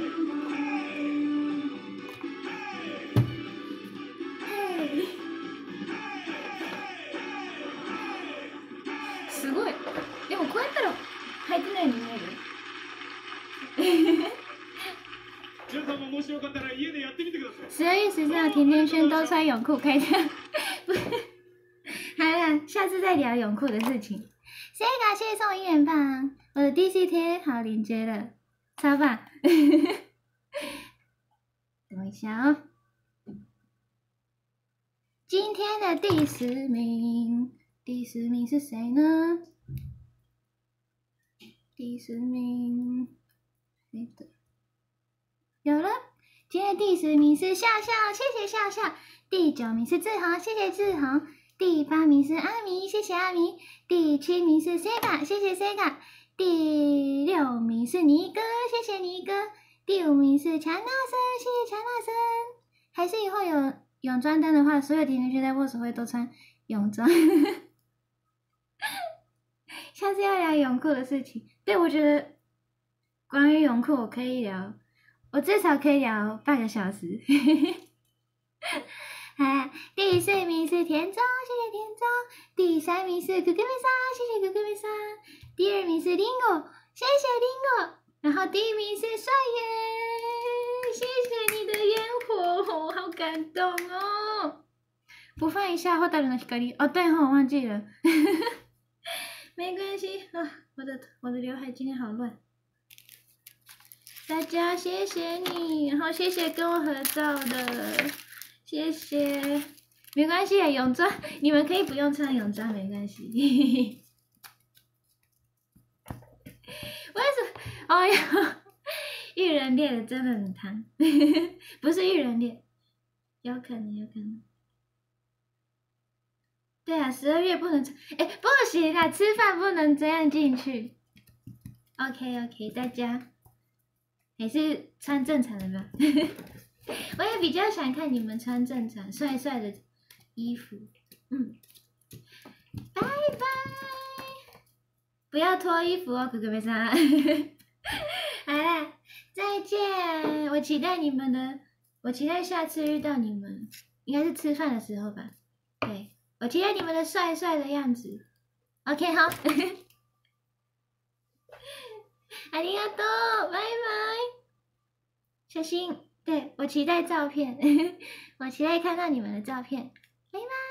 すごい。でもこうやったら履いてないの見える。十二月十四号，甜甜圈都穿泳裤开跳。好了，下次再聊泳裤的事情。谢谢，谢谢送我一元棒，我的 D C 贴好连接了，超棒。等我一下哦。今天的第十名，第十名是谁呢？第十名，谁的？有了，今天的第十名是笑笑，谢谢笑笑。第九名是志宏，谢谢志宏。第八名是阿米，谢谢阿米。第七名是 Sega， 谢谢 Sega。第六名是尼哥，谢谢尼哥。第五名是强纳森，谢谢强纳森。还是以后有泳装灯的话，所有甜甜圈在握手会都穿泳装。下次要聊泳裤的事情，对，我觉得关于泳裤我可以聊，我至少可以聊半个小时。好，第四名是田中，谢谢田中。第三名是哥哥妹莎，谢谢哥哥妹莎。第二名是 Lingo， 谢谢 Lingo。然后第一名是帅爷，谢谢你的烟火，好感动哦。不放一下《蛍の光》哦，对哦，我忘记了。没关系啊，我的我的刘海今天好乱。大家谢谢你，然后谢谢跟我合照的，谢谢。没关系啊，泳装你们可以不用穿泳装，没关系。为什么？哎呀，育人恋的真的很烫，不是育人恋，有可能有可能。对啊，十二月不能穿，哎，不行啊，吃饭不能这样进去。OK OK， 大家还是穿正常的吧。我也比较想看你们穿正常、帅帅的衣服。嗯，拜拜，不要脱衣服哦，哥哥妹莎。好啦，再见！我期待你们的，我期待下次遇到你们，应该是吃饭的时候吧？对。我期待你们的帅帅的样子。OK， 好。ありがとう，拜拜。小心，对，我期待照片，我期待看到你们的照片。拜拜。